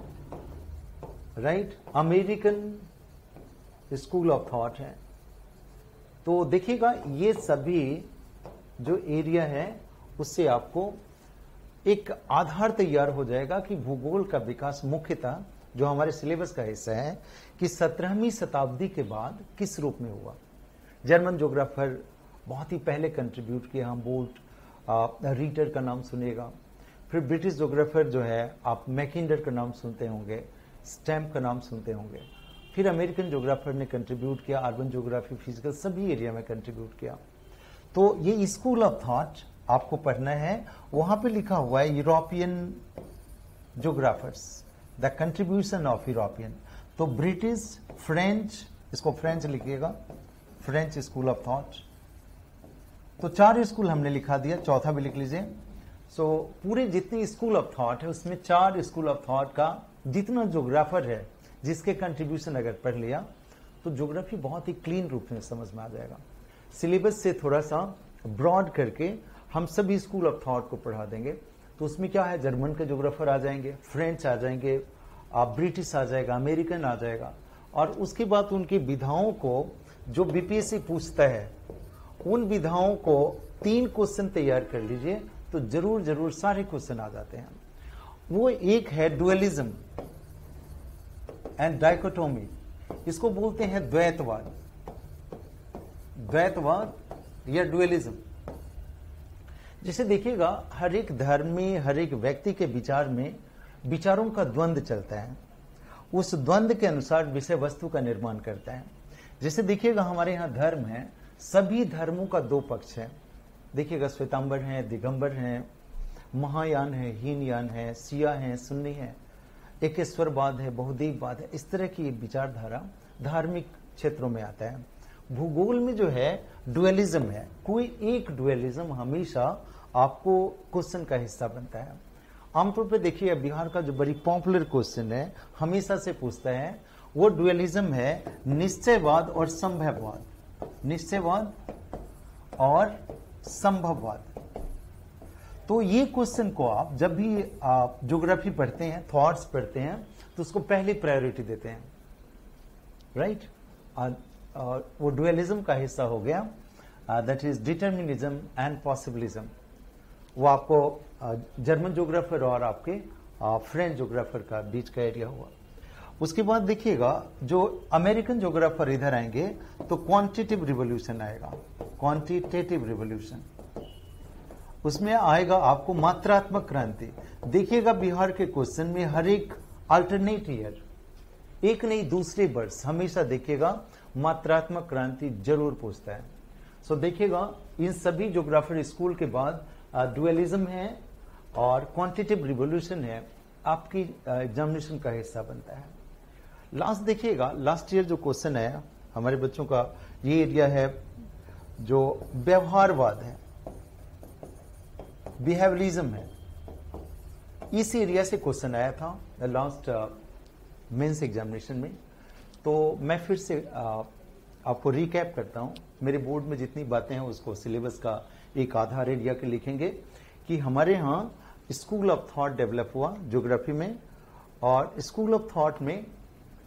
right, American school of thought है। तो देखिएगा ये सभी जो एरिया है उससे आपको एक आधार तैयार हो जाएगा कि भूगोल का विकास मुख्यतः जो हमारे सिलेबस का हिस्सा है कि 17वीं शताब्दी के बाद किस रूप में हुआ। जर्मन ज्योग्राफर बहुत ही पहले कंट्रीब्यूट किया, हम बोल्ट, रीटर का नाम सुनिएगा। फिर ब्रिटिश ज्योग्राफर जो है आप मैकिंडर का नाम सुनते होंगे, स्टैम्प का नाम सुनते होंगे। फिर अमेरिकन ज्योग्राफर ने कंट्रीब्यूट किया, अर्बन ज्योग्राफी, फिजिकल, सभी एरिया में कंट्रीब्यूट किया। तो ये स्कूल ऑफ थॉट आपको पढ़ना है। वहां पे लिखा हुआ है European geographers, the contribution of European. तो ब्रिटिश, फ्रेंच, इसको फ्रेंच लिखिएगा, फ्रेंच स्कूल ऑफ थॉट। तो 4 स्कूल हमने लिखा दिया, चौथा भी लिख लीजिए। सो पूरे जितने स्कूल ऑफ थॉट है उसमें 4 स्कूल ऑफ थॉट का जितना ज्योग्राफर है जिसके कंट्रीब्यूशन अगर पढ़ लिया तो ज्योग्राफी बहुत ही क्लीन रूप में समझ में आ जाएगा। सिलेबस से थोड़ा सा ब्रॉड करके हम सभी स्कूल ऑफ थॉट को पढ़ा देंगे। तो उसमें क्या है, जर्मन के ज्योग्राफर आ जाएंगे, फ्रेंच आ जाएंगे, ब्रिटिश आ जाएगा, अमेरिकन आ जाएगा, और उसके बाद उनकी विधाओं को जो बीपीएससी पूछता है उन विधाओं को 3 क्वेश्चन तैयार कर लीजिए तो जरूर जरूर सारे क्वेश्चन आ जाते हैं। वो एक है डुअलिज्म एंड डाइकोटोमी, इसको बोलते हैं द्वैतवाद, द्वैतवाद या डुअलिज्म। जैसे देखिएगा हर एक धर्म में, हर एक व्यक्ति के विचार में विचारों का द्वंद्व चलता है, उस द्वंद्व के अनुसार विषय वस्तु का निर्माण करता है। जैसे देखिएगा हमारे यहाँ धर्म है, सभी धर्मों का 2 पक्ष है। देखिएगा श्वेतांबर है, दिगंबर है, महायान है, हीनयान है, शिया है, सुन्नी है, एकेश्वरवाद है, बहुदेववाद है। इस तरह की विचारधारा धार्मिक क्षेत्रों में आता है। भूगोल में जो है डुअलिज्म है, कोई एक डुअलिज्म हमेशा आपको क्वेश्चन का हिस्सा बनता है। आमतौर पर देखिए बिहार का जो बड़ी पॉपुलर क्वेश्चन है, हमेशा से पूछता है, वो डुअलिज्म है निश्चयवाद और संभववाद, निश्चयवाद और संभववाद। तो ये क्वेश्चन को आप जब भी आप ज्योग्राफी पढ़ते हैं, थॉट्स पढ़ते हैं, तो उसको पहली प्रायोरिटी देते हैं, राइट। और वो डुअलिज्म का हिस्सा हो गया, that is determinism and possibilism. वो आपको जर्मन ज्योग्राफर और आपके फ्रेंच ज्योग्राफर का बीच का एरिया हुआ। उसके बाद देखिएगा जो अमेरिकन ज्योग्राफर इधर आएंगे तो क्वांटिटेटिव रिवोल्यूशन आएगा, क्वांटिटेटिव रिवोल्यूशन। उसमें आएगा आपको मात्रात्मक क्रांति। देखिएगा बिहार के क्वेश्चन में हर एक अल्टरनेट ईयर, एक नहीं दूसरे वर्ष, हमेशा देखिएगा मात्रात्मक क्रांति जरूर पूछता है। सो देखिएगा इन सभी ज्योग्राफर स्कूल के बाद डुअलिज्म है और क्वांटिटेटिव रिवोल्यूशन है, आपकी एग्जामिनेशन का हिस्सा बनता है। लास्ट देखिएगा, लास्ट ईयर जो क्वेश्चन है हमारे बच्चों का, ये एरिया है जो व्यवहारवाद है, बिहेवियरिज्म है। इस एरिया से क्वेश्चन आया था लास्ट मेंस एग्जामिनेशन में। तो मैं फिर से आपको रिकैप करता हूं, मेरे बोर्ड में जितनी बातें हैं उसको सिलेबस का एक आधार एरिया के लिखेंगे कि हमारे यहाँ स्कूल ऑफ थॉट डेवलप हुआ ज्योग्राफी में, और स्कूल ऑफ थॉट में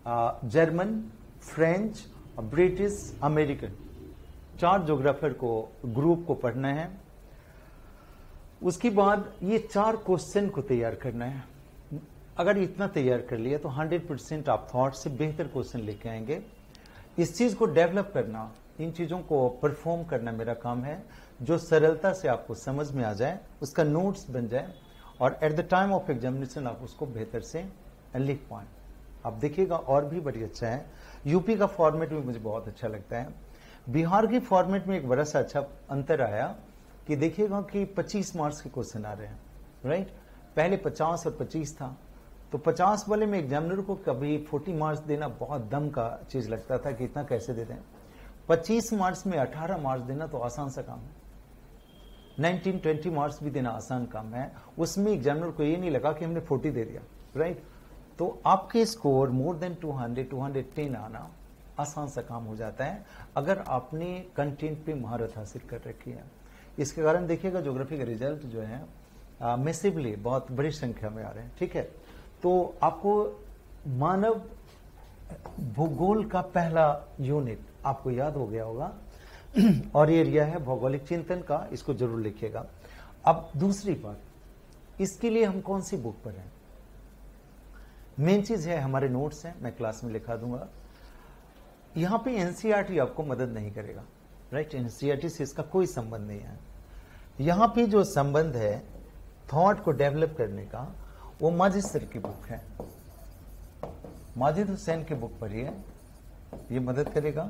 German, French, British, American, 4 geographer को ग्रुप को पढ़ना है। उसके बाद ये 4 क्वेश्चन को तैयार करना है। अगर इतना तैयार कर लिया तो 100% आप थॉट से बेहतर क्वेश्चन लेके आएंगे। इस चीज को डेवलप करना, इन चीजों को परफॉर्म करना मेरा काम है, जो सरलता से आपको समझ में आ जाए, उसका नोट्स बन जाए और at the time of examination आप उसको बेहतर से लिख पाए। आप देखिएगा और भी बड़ी अच्छा है। यूपी का फॉर्मेट भी मुझे बहुत अच्छा लगता है। बिहार की फॉर्मेट में एक बड़ा सा अच्छा अंतर आया कि देखिएगा कि 25 मार्क्स के क्वेश्चन आ रहे हैं, राइट। पहले 50 और 25 था, तो 50 वाले में एग्जामिनर को कभी 40 मार्क्स देना बहुत दम का चीज लगता था कि इतना कैसे दे दें। 25 मार्क्स में 18 मार्क्स देना तो आसान सा काम है। 19-20 मार्क्स भी देना आसान काम है। उसमें एग्जामिनर को ये नहीं लगा कि हमने 40 दे दिया, राइट। तो आपके स्कोर मोर देन 200-210 आना आसान सा काम हो जाता है अगर आपने कंटेंट पे महारत हासिल कर रखी है। इसके कारण देखिएगा ज्योग्राफी का रिजल्ट जो है मैसिवली बहुत बड़ी संख्या में आ रहे हैं, ठीक है। तो आपको मानव भूगोल का पहला यूनिट आपको याद हो गया होगा और ये एरिया है भौगोलिक चिंतन का, इसको जरूर लिखिएगा। अब दूसरी बात, इसके लिए हम कौन सी बुक पढ़ें? मेन चीज है हमारे नोट्स हैं, मैं क्लास में लिखा दूंगा। यहां पे एनसीईआरटी आपको मदद नहीं करेगा, राइट। एनसीईआरटी से इसका कोई संबंध नहीं है। यहां पे जो संबंध है थॉट को डेवलप करने का, वो माजिद सर की बुक है। माजिद हुसैन की बुक पढ़िए, ये मदद करेगा।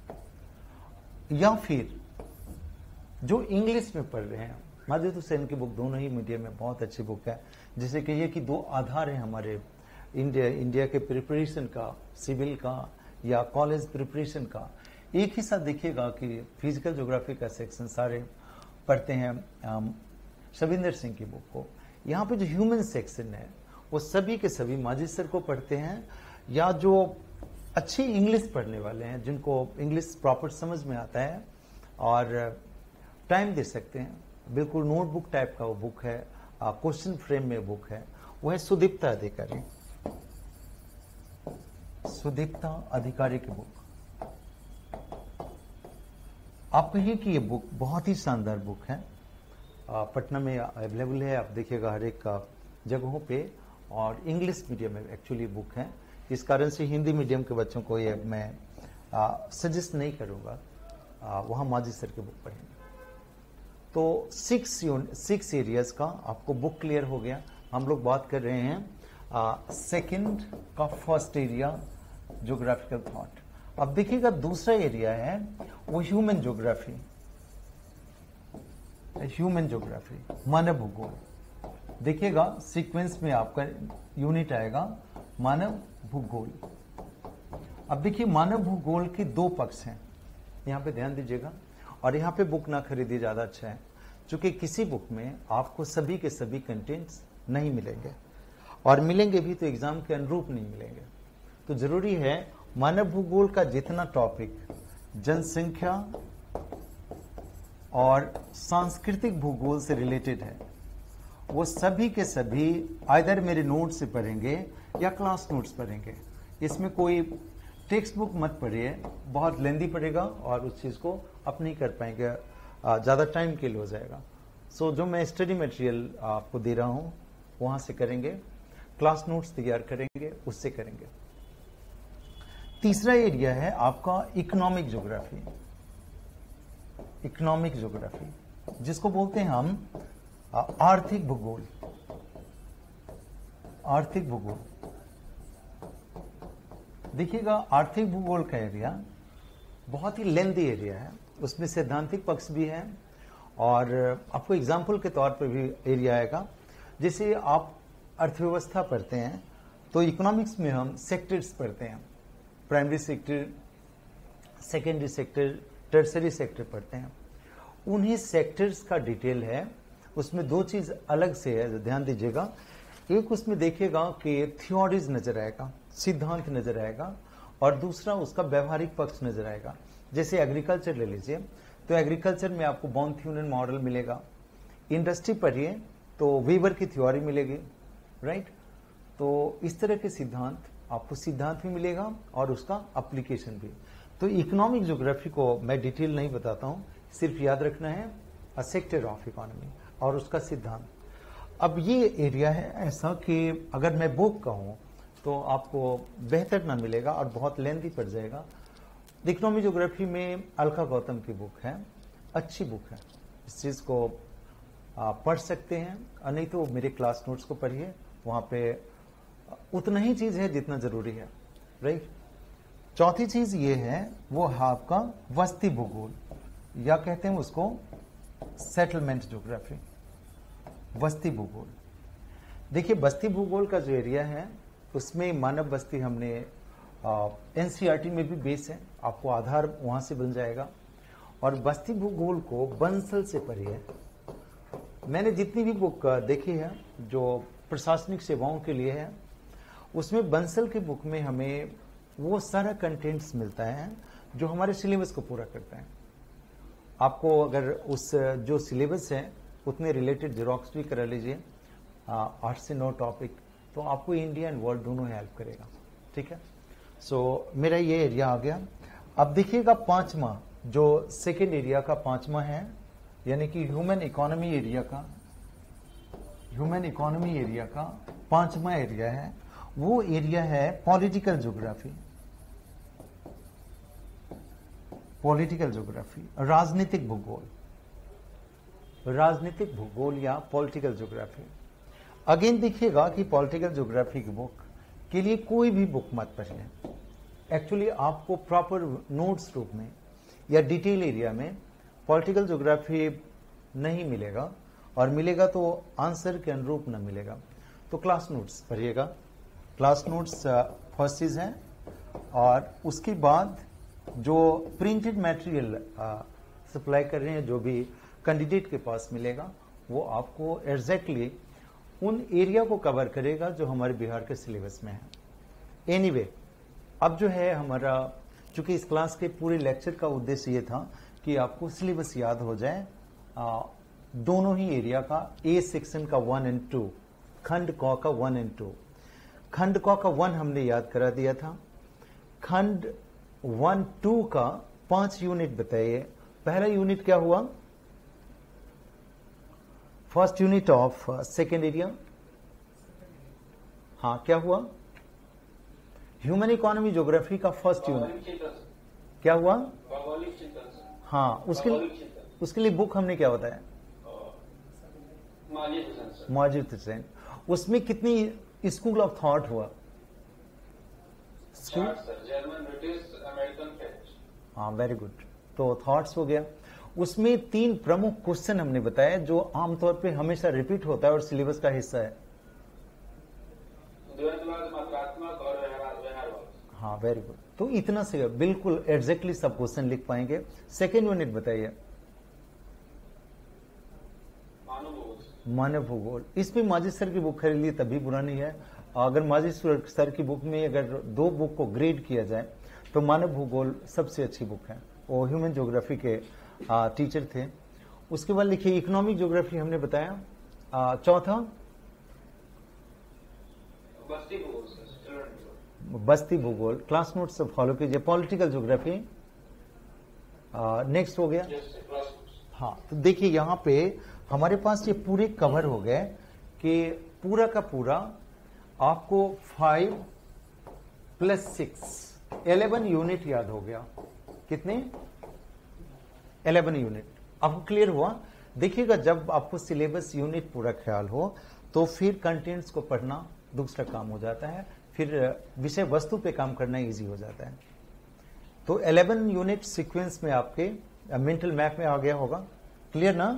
या फिर जो इंग्लिश में पढ़ रहे हैं, माजिद हुसैन की बुक दोनों ही मीडियम में बहुत अच्छी बुक है। जैसे कहिए कि 2 आधार है हमारे इंडिया के प्रिपरेशन का, सिविल का या कॉलेज प्रिपरेशन का। एक ही साथ देखिएगा कि फिजिकल ज्योग्राफी का सेक्शन सारे पढ़ते हैं शविंदर सिंह की बुक को। यहाँ पे जो ह्यूमन सेक्शन है वो सभी के सभी माजिद सर को पढ़ते हैं, या जो अच्छी इंग्लिश पढ़ने वाले हैं, जिनको इंग्लिश प्रॉपर समझ में आता है और टाइम दे सकते हैं। बिल्कुल नोटबुक टाइप का वो बुक है, क्वेश्चन फ्रेम में बुक है, वो है सुदीप्ता अधिकारी, सुदीप्ता अधिकारी की बुक। आप कहिए कि ये बुक बहुत ही शानदार बुक है, पटना में अवेलेबल है, आप देखिएगा हर एक जगहों पे, और इंग्लिश मीडियम में एक्चुअली बुक है। इस कारण से हिंदी मीडियम के बच्चों को ये मैं सजेस्ट नहीं करूंगा, वहां माजिद सर की बुक पढ़ेंगे। तो 6 एरियाज का आपको बुक क्लियर हो गया। हम लोग बात कर रहे हैं सेकंड का फर्स्ट एरिया ज्योग्राफिकल थॉट। अब देखिएगा दूसरा एरिया है वो ह्यूमन ज्योग्राफी, ह्यूमन ज्योग्राफी, मानव भूगोल। देखिएगा सीक्वेंस में आपका यूनिट आएगा मानव भूगोल। अब देखिए मानव भूगोल के 2 पक्ष हैं, यहां पे ध्यान दीजिएगा। और यहां पे बुक ना खरीदी ज्यादा अच्छा है, क्योंकि किसी बुक में आपको सभी के सभी कंटेंट्स नहीं मिलेंगे, और मिलेंगे भी तो एग्जाम के अनुरूप नहीं मिलेंगे। तो जरूरी है मानव भूगोल का जितना टॉपिक जनसंख्या और सांस्कृतिक भूगोल से रिलेटेड है, वो सभी के सभी आइदर मेरे नोट से पढ़ेंगे या क्लास नोट्स पढ़ेंगे। इसमें कोई टेक्स्ट बुक मत पढ़िए, बहुत लेंदी पड़ेगा और उस चीज को आप नहीं कर पाएंगे, ज्यादा टाइम के लिए हो जाएगा। सो जो मैं स्टडी मटेरियल आपको दे रहा हूं वहां से करेंगे, क्लास नोट्स तैयार करेंगे, उससे करेंगे। तीसरा एरिया है आपका इकोनॉमिक ज्योग्राफी, इकोनॉमिक ज्योग्राफी जिसको बोलते हैं हम आर्थिक भूगोल, आर्थिक भूगोल। देखिएगा आर्थिक भूगोल का एरिया बहुत ही लेंथी एरिया है, उसमें सैद्धांतिक पक्ष भी है और आपको एग्जाम्पल के तौर पर भी एरिया आएगा। जैसे आप अर्थव्यवस्था पढ़ते हैं तो इकोनॉमिक्स में हम सेक्टर्स पढ़ते हैं, primary sector, secondary sector, tertiary sector पढ़ते हैं। उन्हीं सेक्टर्स का डिटेल है, उसमें 2 चीज अलग से है, ध्यान दीजिएगा। एक उसमें देखिएगा कि थ्योरीज नजर आएगा, सिद्धांत नजर आएगा, और दूसरा उसका व्यवहारिक पक्ष नजर आएगा। जैसे एग्रीकल्चर ले लीजिए तो एग्रीकल्चर में आपको बॉन-थ्यूनन मॉडल मिलेगा। इंडस्ट्री पढ़िए तो वीवर की थ्योरी मिलेगी, राइट। तो इस तरह के सिद्धांत आपको सिद्धांत भी मिलेगा और उसका एप्लीकेशन भी। तो इकोनॉमिक ज्योग्राफी को मैं डिटेल नहीं बताता हूं, सिर्फ याद रखना है अ सेक्टर ऑफ इकोनॉमी और उसका सिद्धांत। अब ये एरिया है ऐसा कि अगर मैं बुक कहूं तो आपको बेहतर ना मिलेगा और बहुत लेंथी पड़ जाएगा। इकोनॉमिक ज्योग्राफी में अलका गौतम की बुक है, अच्छी बुक है, इस चीज को आप पढ़ सकते हैं, और नहीं तो मेरे क्लास नोट्स को पढ़िए, वहां पे उतना ही चीज है जितना जरूरी है, राइट। चौथी चीज ये है वो है आपका वस्ती भूगोल, या कहते हैं उसको सेटलमेंट ज्योग्राफी, वस्ती भूगोल। देखिए बस्ती भूगोल का जो एरिया है उसमें मानव बस्ती हमने एनसीईआरटी में भी बेस है, आपको आधार वहां से बन जाएगा। और बस्ती भूगोल को बंसल से पढ़िए। मैंने जितनी भी बुक देखी है जो प्रशासनिक सेवाओं के लिए है, उसमें बंसल की बुक में हमें वो सारा कंटेंट्स मिलता है जो हमारे सिलेबस को पूरा करता है। आपको अगर उस जो सिलेबस है उतने रिलेटेड जेरोक्स भी करा लीजिए, 8 से 9 टॉपिक, तो आपको इंडिया एंड वर्ल्ड दोनों हेल्प करेगा, ठीक है। सो मेरा ये एरिया आ गया। अब देखिएगा पांचवा, जो सेकेंड एरिया का पांचवा है, यानी कि ह्यूमन इकोनॉमी एरिया का पांचवा एरिया है, वो एरिया है पॉलिटिकल ज्योग्राफी। राजनीतिक भूगोल या पॉलिटिकल ज्योग्राफी। अगेन देखिएगा कि पॉलिटिकल ज्योग्राफी की बुक के लिए कोई भी बुक मत पढ़िए। एक्चुअली आपको प्रॉपर नोट्स रूप में या डिटेल एरिया में पॉलिटिकल ज्योग्राफी नहीं मिलेगा, और मिलेगा तो आंसर के अनुरूप न मिलेगा। तो क्लास नोट्स पढ़िएगा, क्लास नोट्स फर्स्ट चीज है। और उसके बाद जो प्रिंटेड मटेरियल सप्लाई कर रहे हैं, जो भी कैंडिडेट के पास मिलेगा, वो आपको एग्जैक्टली उन एरिया को कवर करेगा जो हमारे बिहार के सिलेबस में है। एनीवे, अब जो है हमारा, चूंकि इस क्लास के पूरे लेक्चर का उद्देश्य ये था कि आपको सिलेबस याद हो जाए, दोनों ही एरिया का, ए सेक्शन का 1 और 2, खंड क का 1 और 2। खंड क का 1 हमने याद करा दिया था। खंड 1, 2 का 5 यूनिट बताइए। पहला यूनिट क्या हुआ? First unit of second area, हाँ क्या हुआ? ह्यूमन इकोनॉमी ज्योग्राफी का फर्स्ट यूनिट क्या हुआ? हाँ, उसके लिए बुक हमने क्या बताया? माजिद हुसैन। उसमें कितनी स्कूल ऑफ थॉट हुआ? German, British, American, French. हाँ, वेरी गुड। तो थॉट्स हो गया। उसमें 3 प्रमुख क्वेश्चन हमने बताया जो आमतौर पे हमेशा रिपीट होता है और सिलेबस का हिस्सा है। द्वैतवाद, मात्रात्मक और व्यवहारवाद। हाँ, वेरी गुड। तो इतना से बिल्कुल एग्जैक्टली सब क्वेश्चन लिख पाएंगे। सेकेंड यूनिट बताइए। मानव भूगोल। इसमें माजिद सर की बुक खरीद ली तभी बुरा नहीं है। अगर माजिद सर की बुक में अगर 2 बुक को ग्रेड किया जाए तो मानव भूगोल सबसे अच्छी बुक है। वो ह्यूमन ज्योग्राफी के टीचर थे। उसके बाद लिखिए इकोनॉमिक ज्योग्राफी हमने बताया। चौथा बस्ती भूगोल। क्लास नोट से फॉलो कीजिए। पॉलिटिकल ज्योग्राफी नेक्स्ट हो गया। हाँ, तो देखिए यहाँ पे हमारे पास ये पूरे कवर हो गए कि पूरा का पूरा आपको 5 + 6 11 यूनिट याद हो गया। कितने? 11 यूनिट। आपको क्लियर हुआ? देखिएगा जब आपको सिलेबस यूनिट पूरा ख्याल हो तो फिर कंटेंट्स को पढ़ना दूसरा काम हो जाता है, फिर विषय वस्तु पे काम करना इजी हो जाता है। तो 11 यूनिट सीक्वेंस में आपके मेंटल मैप में आ गया होगा। क्लियर ना?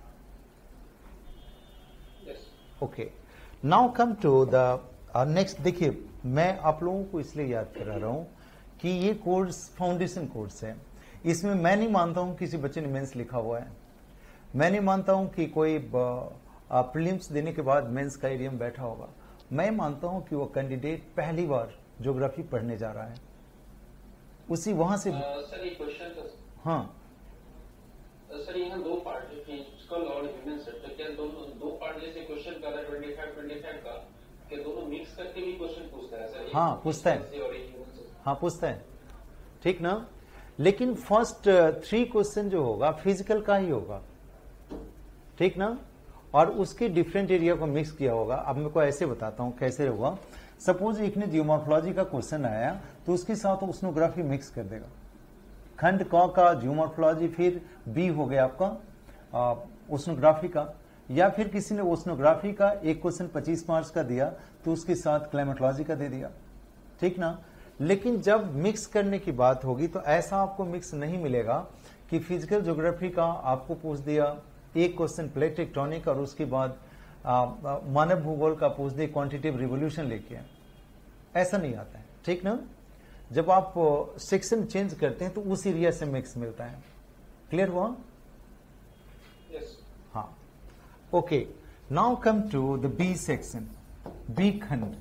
Okay, now come to the next. देखिए मैं आप लोगों को इसलिए याद करा रहा हूं कि ये कोर्स फाउंडेशन कोर्स है। इसमें मैं नहीं मानता हूं किसी बच्चे ने मेंस लिखा हुआ है। मैं नहीं मानता हूं कि कोई प्रीलिम्स देने के बाद मेंस का एरिया में बैठा होगा। मैं मानता हूं कि वो कैंडिडेट पहली बार ज्योग्राफी पढ़ने जा रहा है, उसी वहां से सर एक क्वेश्चन था। हाँ सर यहाँ 2 पार्ट है, फिजिकल और ह्यूमन सेट, तो क्या दोनों 2 पार्ट जैसे क्वेश्चन का 25 का कि दोनों मिक्स करके भी क्वेश्चन पूछता है सर? हाँ, पूछता है। और एक human से। हाँ, पूछता है, ठीक ना। लेकिन फर्स्ट 3 क्वेश्चन जो होगा फिजिकल का ही होगा, ठीक ना, और उसके डिफरेंट एरिया को मिक्स किया होगा। अब मैं को ऐसे बताता हूं कैसे होगा। सपोज एक ने जियोमॉर्फोलॉजी का क्वेश्चन आया तो उसके साथ ओशनोग्राफी मिक्स कर देगा। खंड क का जियोमॉर्फोलॉजी, फिर बी हो गया आपका ओशनोग्राफी का, या फिर किसी ने ओशनोग्राफी का एक क्वेश्चन 25 मार्क्स का दिया तो उसके साथ क्लाइमेटोलॉजी का दे दिया, ठीक ना। लेकिन जब मिक्स करने की बात होगी तो ऐसा आपको मिक्स नहीं मिलेगा कि फिजिकल ज्योग्राफी का आपको पूछ दिया एक क्वेश्चन प्लेट टेक्टोनिक और उसके बाद मानव भूगोल का पूछ दिया क्वांटिटेटिव रिवोल्यूशन लेके, ऐसा नहीं आता है, ठीक ना। जब आप सेक्शन चेंज करते हैं तो उस एरिया से मिक्स मिलता है। क्लियर हुआ? यस। हाँ, okay. Now come to the B section, B खंड।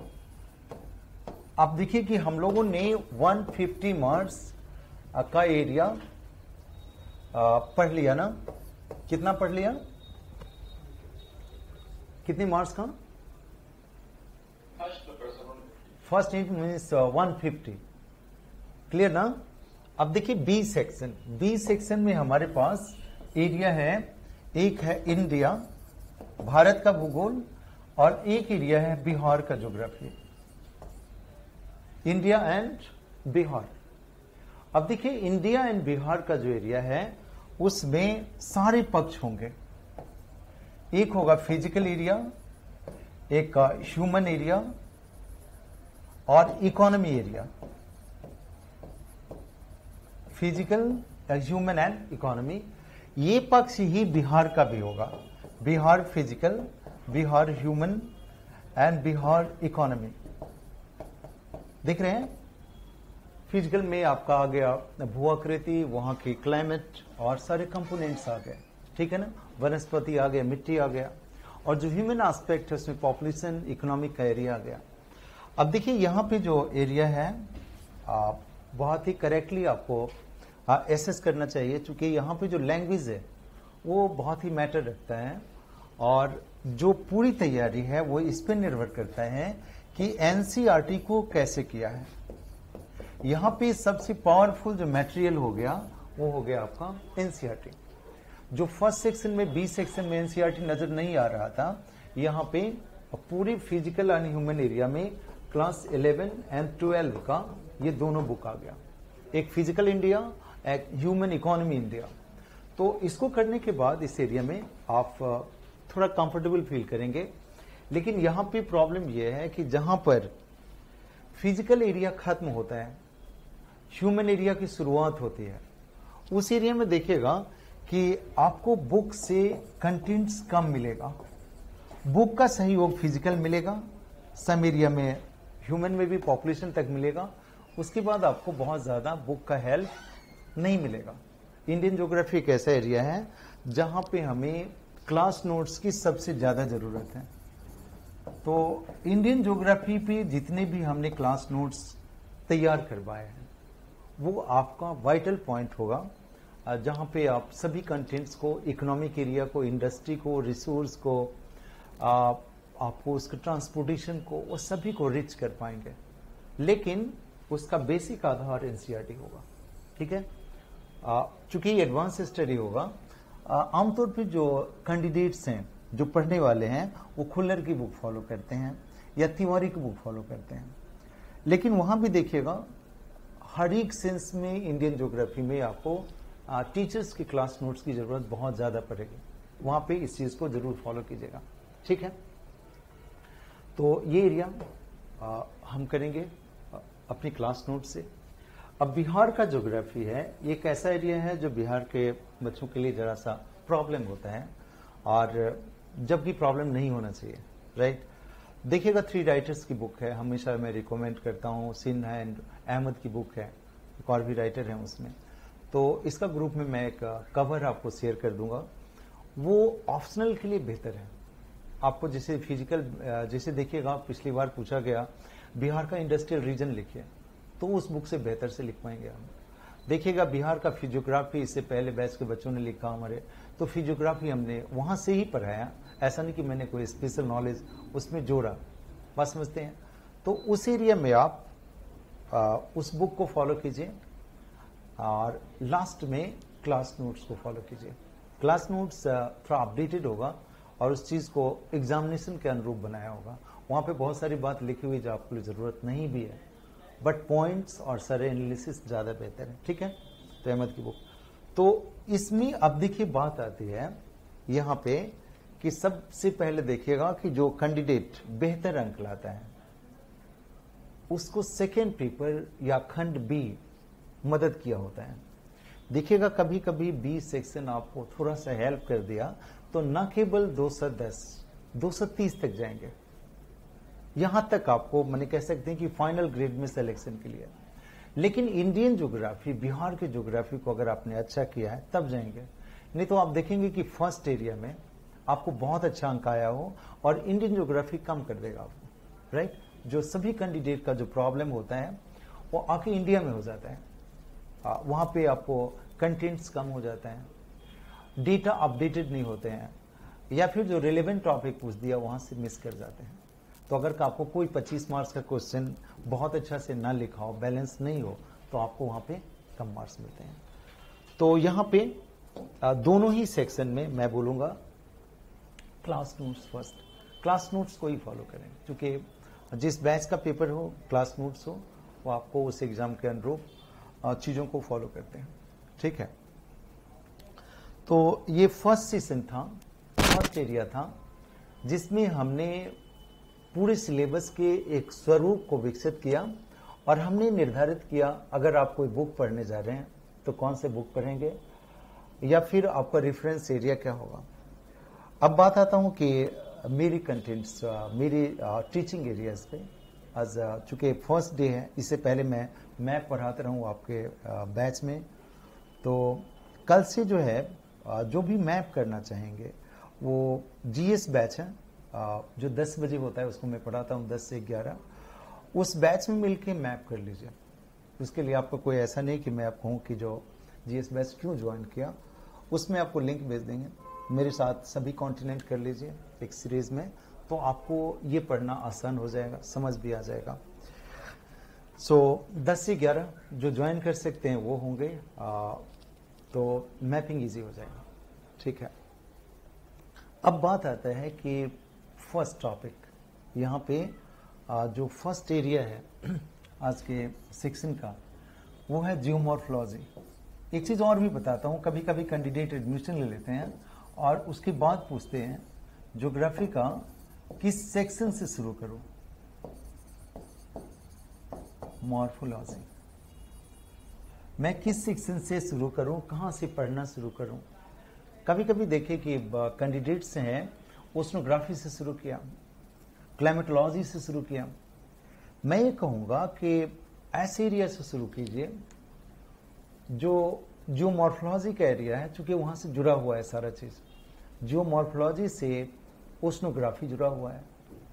अब देखिए कि हम लोगों ने 150 मार्क्स का एरिया पढ़ लिया ना। कितना पढ़ लिया? कितने मार्क्स का? First int means 150। क्लियर ना। अब देखिए बी सेक्शन, बी सेक्शन में हमारे पास एरिया है, एक है इंडिया, भारत का भूगोल, और एक एरिया है बिहार का ज्योग्राफी, इंडिया एंड बिहार। अब देखिए इंडिया एंड बिहार का जो एरिया है उसमें सारे पक्ष होंगे। एक होगा फिजिकल एरिया, एक ह्यूमन एरिया और economy area. Physical, human and economy, ये पक्ष ही बिहार का भी होगा। Bihar physical, Bihar human and Bihar economy. देख रहे हैं? फिजिकल में आपका आ गया भूआकृति, वहां की क्लाइमेट और सारे कंपोनेंट्स आ गए, ठीक है ना। वनस्पति आ गया, मिट्टी आ गया, और जो ह्यूमन एस्पेक्ट है उसमें पॉपुलेशन, इकोनॉमिक का एरिया आ गया। अब देखिए यहाँ पे जो एरिया है बहुत ही करेक्टली आपको एसेस करना चाहिए, क्योंकि यहाँ पे जो लैंग्वेज है वो बहुत ही मैटर रखता है, और जो पूरी तैयारी है वो इस पर निर्भर करता है कि एनसीईआरटी को कैसे किया है। यहाँ पे सबसे पावरफुल जो मटेरियल हो गया वो हो गया आपका एनसीईआरटी। जो फर्स्ट सेक्शन में, बी सेक्शन में एनसीईआरटी नजर नहीं आ रहा था, यहाँ पे पूरी फिजिकल एंड ह्यूमन एरिया में क्लास 11 एंड 12 का ये दोनों बुक आ गया। एक फिजिकल इंडिया, एक ह्यूमन इकोनॉमी इंडिया। तो इसको करने के बाद इस एरिया में आप थोड़ा कंफर्टेबल फील करेंगे। लेकिन यहाँ पे प्रॉब्लम यह है कि जहां पर फिजिकल एरिया खत्म होता है, ह्यूमन एरिया की शुरुआत होती है, उस एरिया में देखिएगा कि आपको बुक से कंटेंट्स कम मिलेगा। बुक का सहयोग फिजिकल मिलेगा, सम एरिया में ह्यूमन में भी पॉपुलेशन तक मिलेगा, उसके बाद आपको बहुत ज्यादा बुक का हेल्प नहीं मिलेगा। इंडियन ज्योग्राफी एक ऐसा एरिया है जहां पे हमें क्लास नोट्स की सबसे ज्यादा जरूरत है। तो इंडियन ज्योग्राफी पे जितने भी हमने क्लास नोट्स तैयार करवाए हैं वो आपका वाइटल पॉइंट होगा, जहां पे आप सभी कंटेंट्स को, इकोनॉमिक एरिया को, इंडस्ट्री को, रिसोर्स को, आपको उसके ट्रांसपोर्टेशन को, वो सभी को रिच कर पाएंगे। लेकिन उसका बेसिक आधार एनसीईआरटी होगा, ठीक है। चूंकि ये एडवांस स्टडी होगा, आमतौर पे जो कैंडिडेट्स हैं, जो पढ़ने वाले हैं, वो खुल्लर की बुक फॉलो करते हैं या तिवारी की बुक फॉलो करते हैं। लेकिन वहां भी देखिएगा हर एक सेंस में इंडियन ज्योग्राफी में आपको टीचर्स की क्लास नोट्स की जरूरत बहुत ज्यादा पड़ेगी। वहां पे इस चीज को जरूर फॉलो कीजिएगा, ठीक है। तो ये एरिया हम करेंगे अपनी क्लास नोट से। अब बिहार का ज्योग्राफी है, ये एक ऐसा एरिया है जो बिहार के बच्चों के लिए जरा सा प्रॉब्लम होता है, और जबकि प्रॉब्लम नहीं होना चाहिए, राइट। देखिएगा 3 राइटर्स की बुक है, हमेशा मैं रिकमेंड करता हूँ। सिन्हा एंड अहमद की बुक है, एक और भी राइटर है उसमें। तो इसका ग्रुप में मैं एक कवर आपको शेयर कर दूंगा, वो ऑप्शनल के लिए बेहतर है। आपको जैसे फिजिकल, जैसे देखिएगा पिछली बार पूछा गया बिहार का इंडस्ट्रियल रीजन लिखिए, तो उस बुक से बेहतर से लिख पाएंगे हम। देखिएगा बिहार का फिजियोग्राफी इससे पहले बैच के बच्चों ने लिखा हमारे, तो फिजियोग्राफी हमने वहां से ही पढ़ाया। ऐसा नहीं कि मैंने कोई स्पेशल नॉलेज उसमें जोड़ा, बात समझते हैं? तो उस एरिया में आप उस बुक को फॉलो कीजिए और लास्ट में क्लास नोट्स को फॉलो कीजिए। क्लास नोट्स थोड़ा अपडेटेड होगा और उस चीज को एग्जामिनेशन के अनुरूप बनाया होगा। वहां पे बहुत सारी बात लिखी हुई जो आपको जरूरत नहीं भी है, बट पॉइंट्स और सारे एनालिसिस ज्यादा बेहतर है। ठीक है, तो अहमद की बुक। तो इसमें अब देखिए बात आती है यहाँ पे कि सबसे पहले देखिएगा कि जो कैंडिडेट बेहतर अंक लाता है उसको सेकेंड पेपर या खंड बी मदद किया होता है। देखिएगा कभी कभी बी सेक्शन आपको थोड़ा सा हेल्प कर दिया तो न केवल 210 230 तक जाएंगे, यहां तक आपको मैंने कह सकते हैं कि फाइनल ग्रेड में सिलेक्शन के लिए। लेकिन इंडियन ज्योग्राफी, बिहार के ज्योग्राफी को अगर आपने अच्छा किया है तब जाएंगे, नहीं तो आप देखेंगे कि फर्स्ट एरिया में आपको बहुत अच्छा अंक आया हो और इंडियन ज्योग्राफी कम कर देगा आपको, राइट। जो सभी कैंडिडेट का जो प्रॉब्लम होता है वो आके इंडिया में हो जाता है, वहां पे आपको कंटेंट्स कम हो जाता है, डेटा अपडेटेड नहीं होते हैं, या फिर जो रिलेवेंट टॉपिक पूछ दिया वहां से मिस कर जाते हैं। तो अगर आपको कोई 25 मार्क्स का क्वेश्चन बहुत अच्छा से ना लिखा हो, बैलेंस नहीं हो, तो आपको वहां पे कम मार्क्स मिलते हैं। तो यहां पे दोनों ही सेक्शन में मैं बोलूंगा class notes first, class notes को ही फॉलो करें, क्योंकि जिस बैच का पेपर हो क्लास नोट्स हो वो आपको उस एग्जाम के अनुरूप चीजों को फॉलो करते हैं। ठीक है, तो ये फर्स्ट सेशन था, फर्स्ट एरिया था, जिसमें हमने पूरे सिलेबस के एक स्वरूप को विकसित किया और हमने निर्धारित किया अगर आप कोई बुक पढ़ने जा रहे हैं तो कौन से बुक पढ़ेंगे या फिर आपका रेफरेंस एरिया क्या होगा। अब बात आता हूं कि मेरी कंटेंट्स, मेरी टीचिंग एरियाज पे, आज चूंकि फर्स्ट डे है, इससे पहले मैं मैप पढ़ाता रहूं आपके बैच में, तो कल से जो है जो भी मैप करना चाहेंगे वो जीएस बैच है जो 10 बजे होता है, उसको मैं पढ़ाता हूं 10 से 11, उस बैच में मिलके मैप कर लीजिए। उसके लिए आपको कोई ऐसा नहीं कि मैं आपको कहूं कि जो जीएस बैच क्यों ज्वाइन किया, उसमें आपको लिंक भेज देंगे, मेरे साथ सभी कॉन्टिनेंट कर लीजिए एक सीरीज में, तो आपको ये पढ़ना आसान हो जाएगा, समझ भी आ जाएगा। सो 10 से 11 जो ज्वाइन कर सकते हैं वो होंगे, तो मैपिंग इजी हो जाएगा। ठीक है, अब बात आता है कि फर्स्ट टॉपिक, यहाँ पे जो फर्स्ट एरिया है आज के सेक्शन का वो है जियोमॉर्फोलॉजी। एक चीज और भी बताता हूँ, कभी कभी कैंडिडेट एडमिशन ले लेते हैं और उसके बाद पूछते हैं ज्योग्राफी का किस सेक्शन से शुरू करूं, मॉर्फोलॉजी, मैं किस सेक्शन से शुरू करूं, कहां से पढ़ना शुरू करूं। कभी कभी देखिए कि कैंडिडेट्स हैं ओशनोग्राफी से शुरू किया, क्लाइमेटोलॉजी से शुरू किया। मैं ये कहूंगा कि ऐसे एरिया से शुरू कीजिए जो मॉर्फोलॉजी का एरिया है, चूंकि वहां से जुड़ा हुआ है सारा चीज। जो मॉर्फोलॉजी से ओशनोग्राफी जुड़ा हुआ है,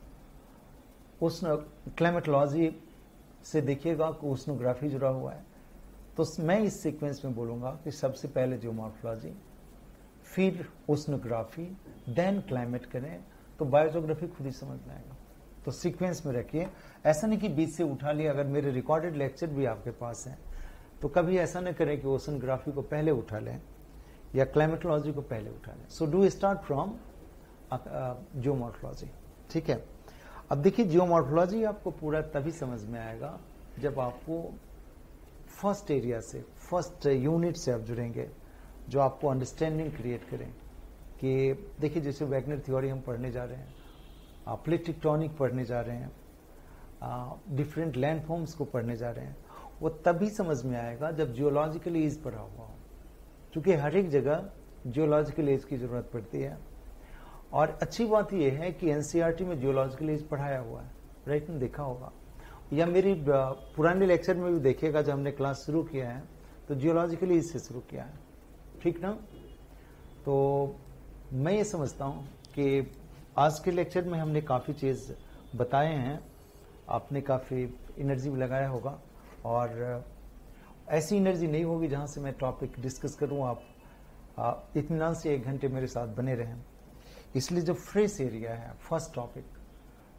क्लाइमेटोलॉजी से देखिएगा कि ओशनोग्राफी जुड़ा हुआ है। तो मैं इस सीक्वेंस में बोलूंगा कि सबसे पहले जियोमॉर्फोलॉजी, फिर ओशनोग्राफी, देन क्लाइमेट करें, तो बायोजियोग्राफी खुद ही समझ में आएगा। तो सीक्वेंस में रखिए, ऐसा नहीं कि बीच से उठा लिया। अगर मेरे रिकॉर्डेड लेक्चर भी आपके पास हैं तो कभी ऐसा न करें कि ओशनोग्राफी को पहले उठा लें या क्लाइमेटोलॉजी को पहले उठा लें। So do start from geomorphology. ठीक है, अब देखिए जियोमॉर्फोलॉजी आपको पूरा तभी समझ में आएगा जब आपको फर्स्ट एरिया से, फर्स्ट यूनिट से आप जुड़ेंगे, जो आपको अंडरस्टैंडिंग क्रिएट करें कि देखिए जैसे वैगनर थ्योरी हम पढ़ने जा रहे हैं, प्लेट टेक्टोनिक पढ़ने जा रहे हैं, डिफरेंट लैंड फॉर्म्स को पढ़ने जा रहे हैं, वो तभी समझ में आएगा जब जियोलॉजिकल एज पढ़ा हुआ हो, क्योंकि हर एक जगह जियोलॉजिकल एज की जरूरत पड़ती है। और अच्छी बात यह है कि एनसीईआरटी में जियोलॉजिकल एज पढ़ाया हुआ है, राइट में देखा होगा, या मेरी पुराने लेक्चर में भी देखिएगा जब हमने क्लास शुरू किया है तो जियोलॉजिकल एज से शुरू किया है, ठीक ना। तो मैं ये समझता हूं कि आज के लेक्चर में हमने काफी चीज बताए हैं, आपने काफी एनर्जी भी लगाया होगा, और ऐसी एनर्जी नहीं होगी जहां से मैं टॉपिक डिस्कस करूं। आप इत्मीनान से 1 घंटे मेरे साथ बने रहें। इसलिए जो फ्रेश एरिया है, फर्स्ट टॉपिक,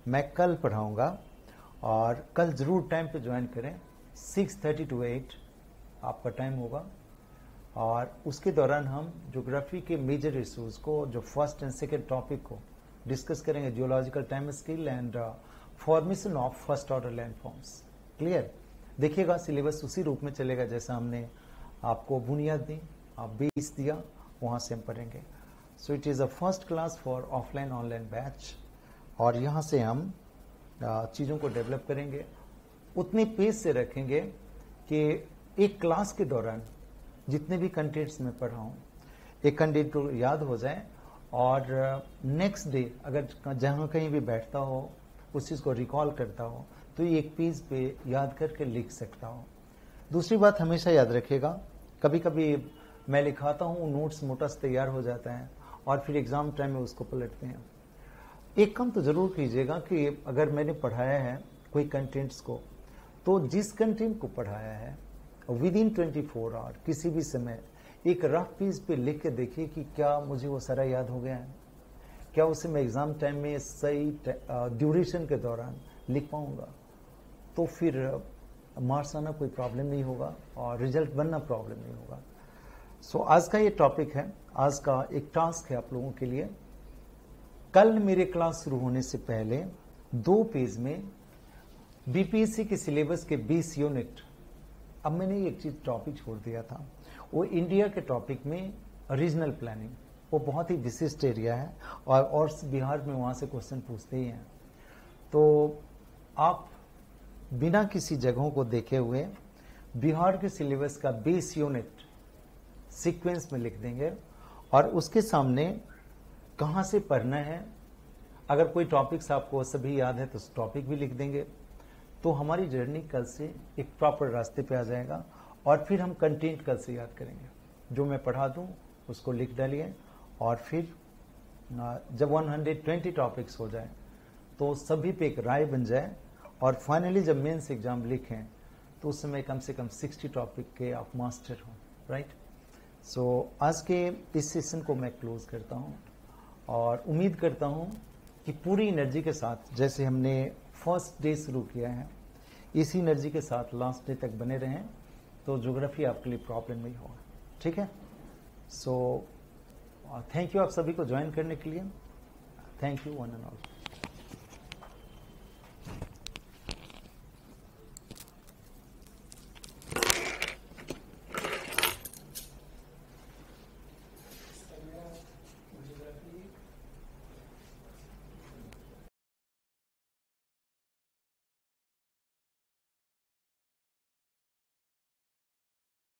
मैं कल पढ़ाऊंगा और कल जरूर टाइम पे ज्वाइन करें। 6:30 to 8 आपका टाइम होगा और उसके दौरान हम ज्योग्राफी के मेजर इश्यूज को, जो फर्स्ट एंड सेकेंड टॉपिक को डिस्कस करेंगे, geological time scale and formation of first order landforms. Clear? देखिएगा सिलेबस उसी रूप में चलेगा जैसा हमने आपको बुनियाद दी, आप बेस दिया, वहां से हम पढ़ेंगे। So it is a first class for offline online batch और यहां से हम चीजों को डेवलप करेंगे, उतने पेज से रखेंगे कि एक क्लास के दौरान जितने भी कंटेंट्स में पढ़ा हूं एक कंटेंट को याद हो जाए और नेक्स्ट डे अगर जहां कहीं भी बैठता हो उस चीज को रिकॉल करता हो तो ये एक पेज पे याद करके लिख सकता हो। दूसरी बात हमेशा याद रखिएगा, कभी कभी मैं लिखाता हूं, नोट्स मोटस तैयार हो जाता है और फिर एग्जाम टाइम में उसको पलटते हैं। एक काम तो जरूर कीजिएगा कि अगर मैंने पढ़ाया है कोई कंटेंट्स को, तो जिस कंटेंट को पढ़ाया है विद इन 24 आवर किसी भी समय एक रफ पेज पे लिख के देखिए कि क्या मुझे वो सारा याद हो गया है, क्या उसे मैं एग्जाम टाइम में सही ड्यूरेशन के दौरान लिख पाऊंगा, तो फिर मार्क्स आना कोई प्रॉब्लम नहीं होगा और रिजल्ट बनना प्रॉब्लम नहीं होगा। सो आज का ये टॉपिक है, आज का एक टास्क है आप लोगों के लिए। कल मेरे क्लास शुरू होने से पहले 2 पेज में बीपीएससी के सिलेबस के 20 यूनिट, अब मैंने एक चीज टॉपिक छोड़ दिया था, वो इंडिया के टॉपिक में रीजनल प्लानिंग, वो बहुत ही विशिष्ट एरिया है और बिहार में वहां से क्वेश्चन पूछते ही हैं। तो आप बिना किसी जगहों को देखे हुए बिहार के सिलेबस का 20 यूनिट सीक्वेंस में लिख देंगे और उसके सामने कहां से पढ़ना है, अगर कोई टॉपिक्स आपको सभी याद है तो टॉपिक भी लिख देंगे, तो हमारी जर्नी कल से एक प्रॉपर रास्ते पे आ जाएगा और फिर हम कंटेंट कल से याद करेंगे। जो मैं पढ़ा दूं उसको लिख डालिए और फिर जब 120 टॉपिक्स हो जाए तो सभी पे एक राय बन जाए और फाइनली जब मेंस एग्जाम लिखें तो उस समय कम से कम 60 टॉपिक के आप मास्टर हो, राइट? सो आज के इस सेशन को मैं क्लोज करता हूं और उम्मीद करता हूं कि पूरी एनर्जी के साथ, जैसे हमने फर्स्ट डे शुरू किया है, इसी एनर्जी के साथ लास्ट डे तक बने रहें तो ज्योग्राफी आपके लिए प्रॉब्लम नहीं होगा। ठीक है? सो थैंक यू आप सभी को ज्वाइन करने के लिए। Thank you one and all.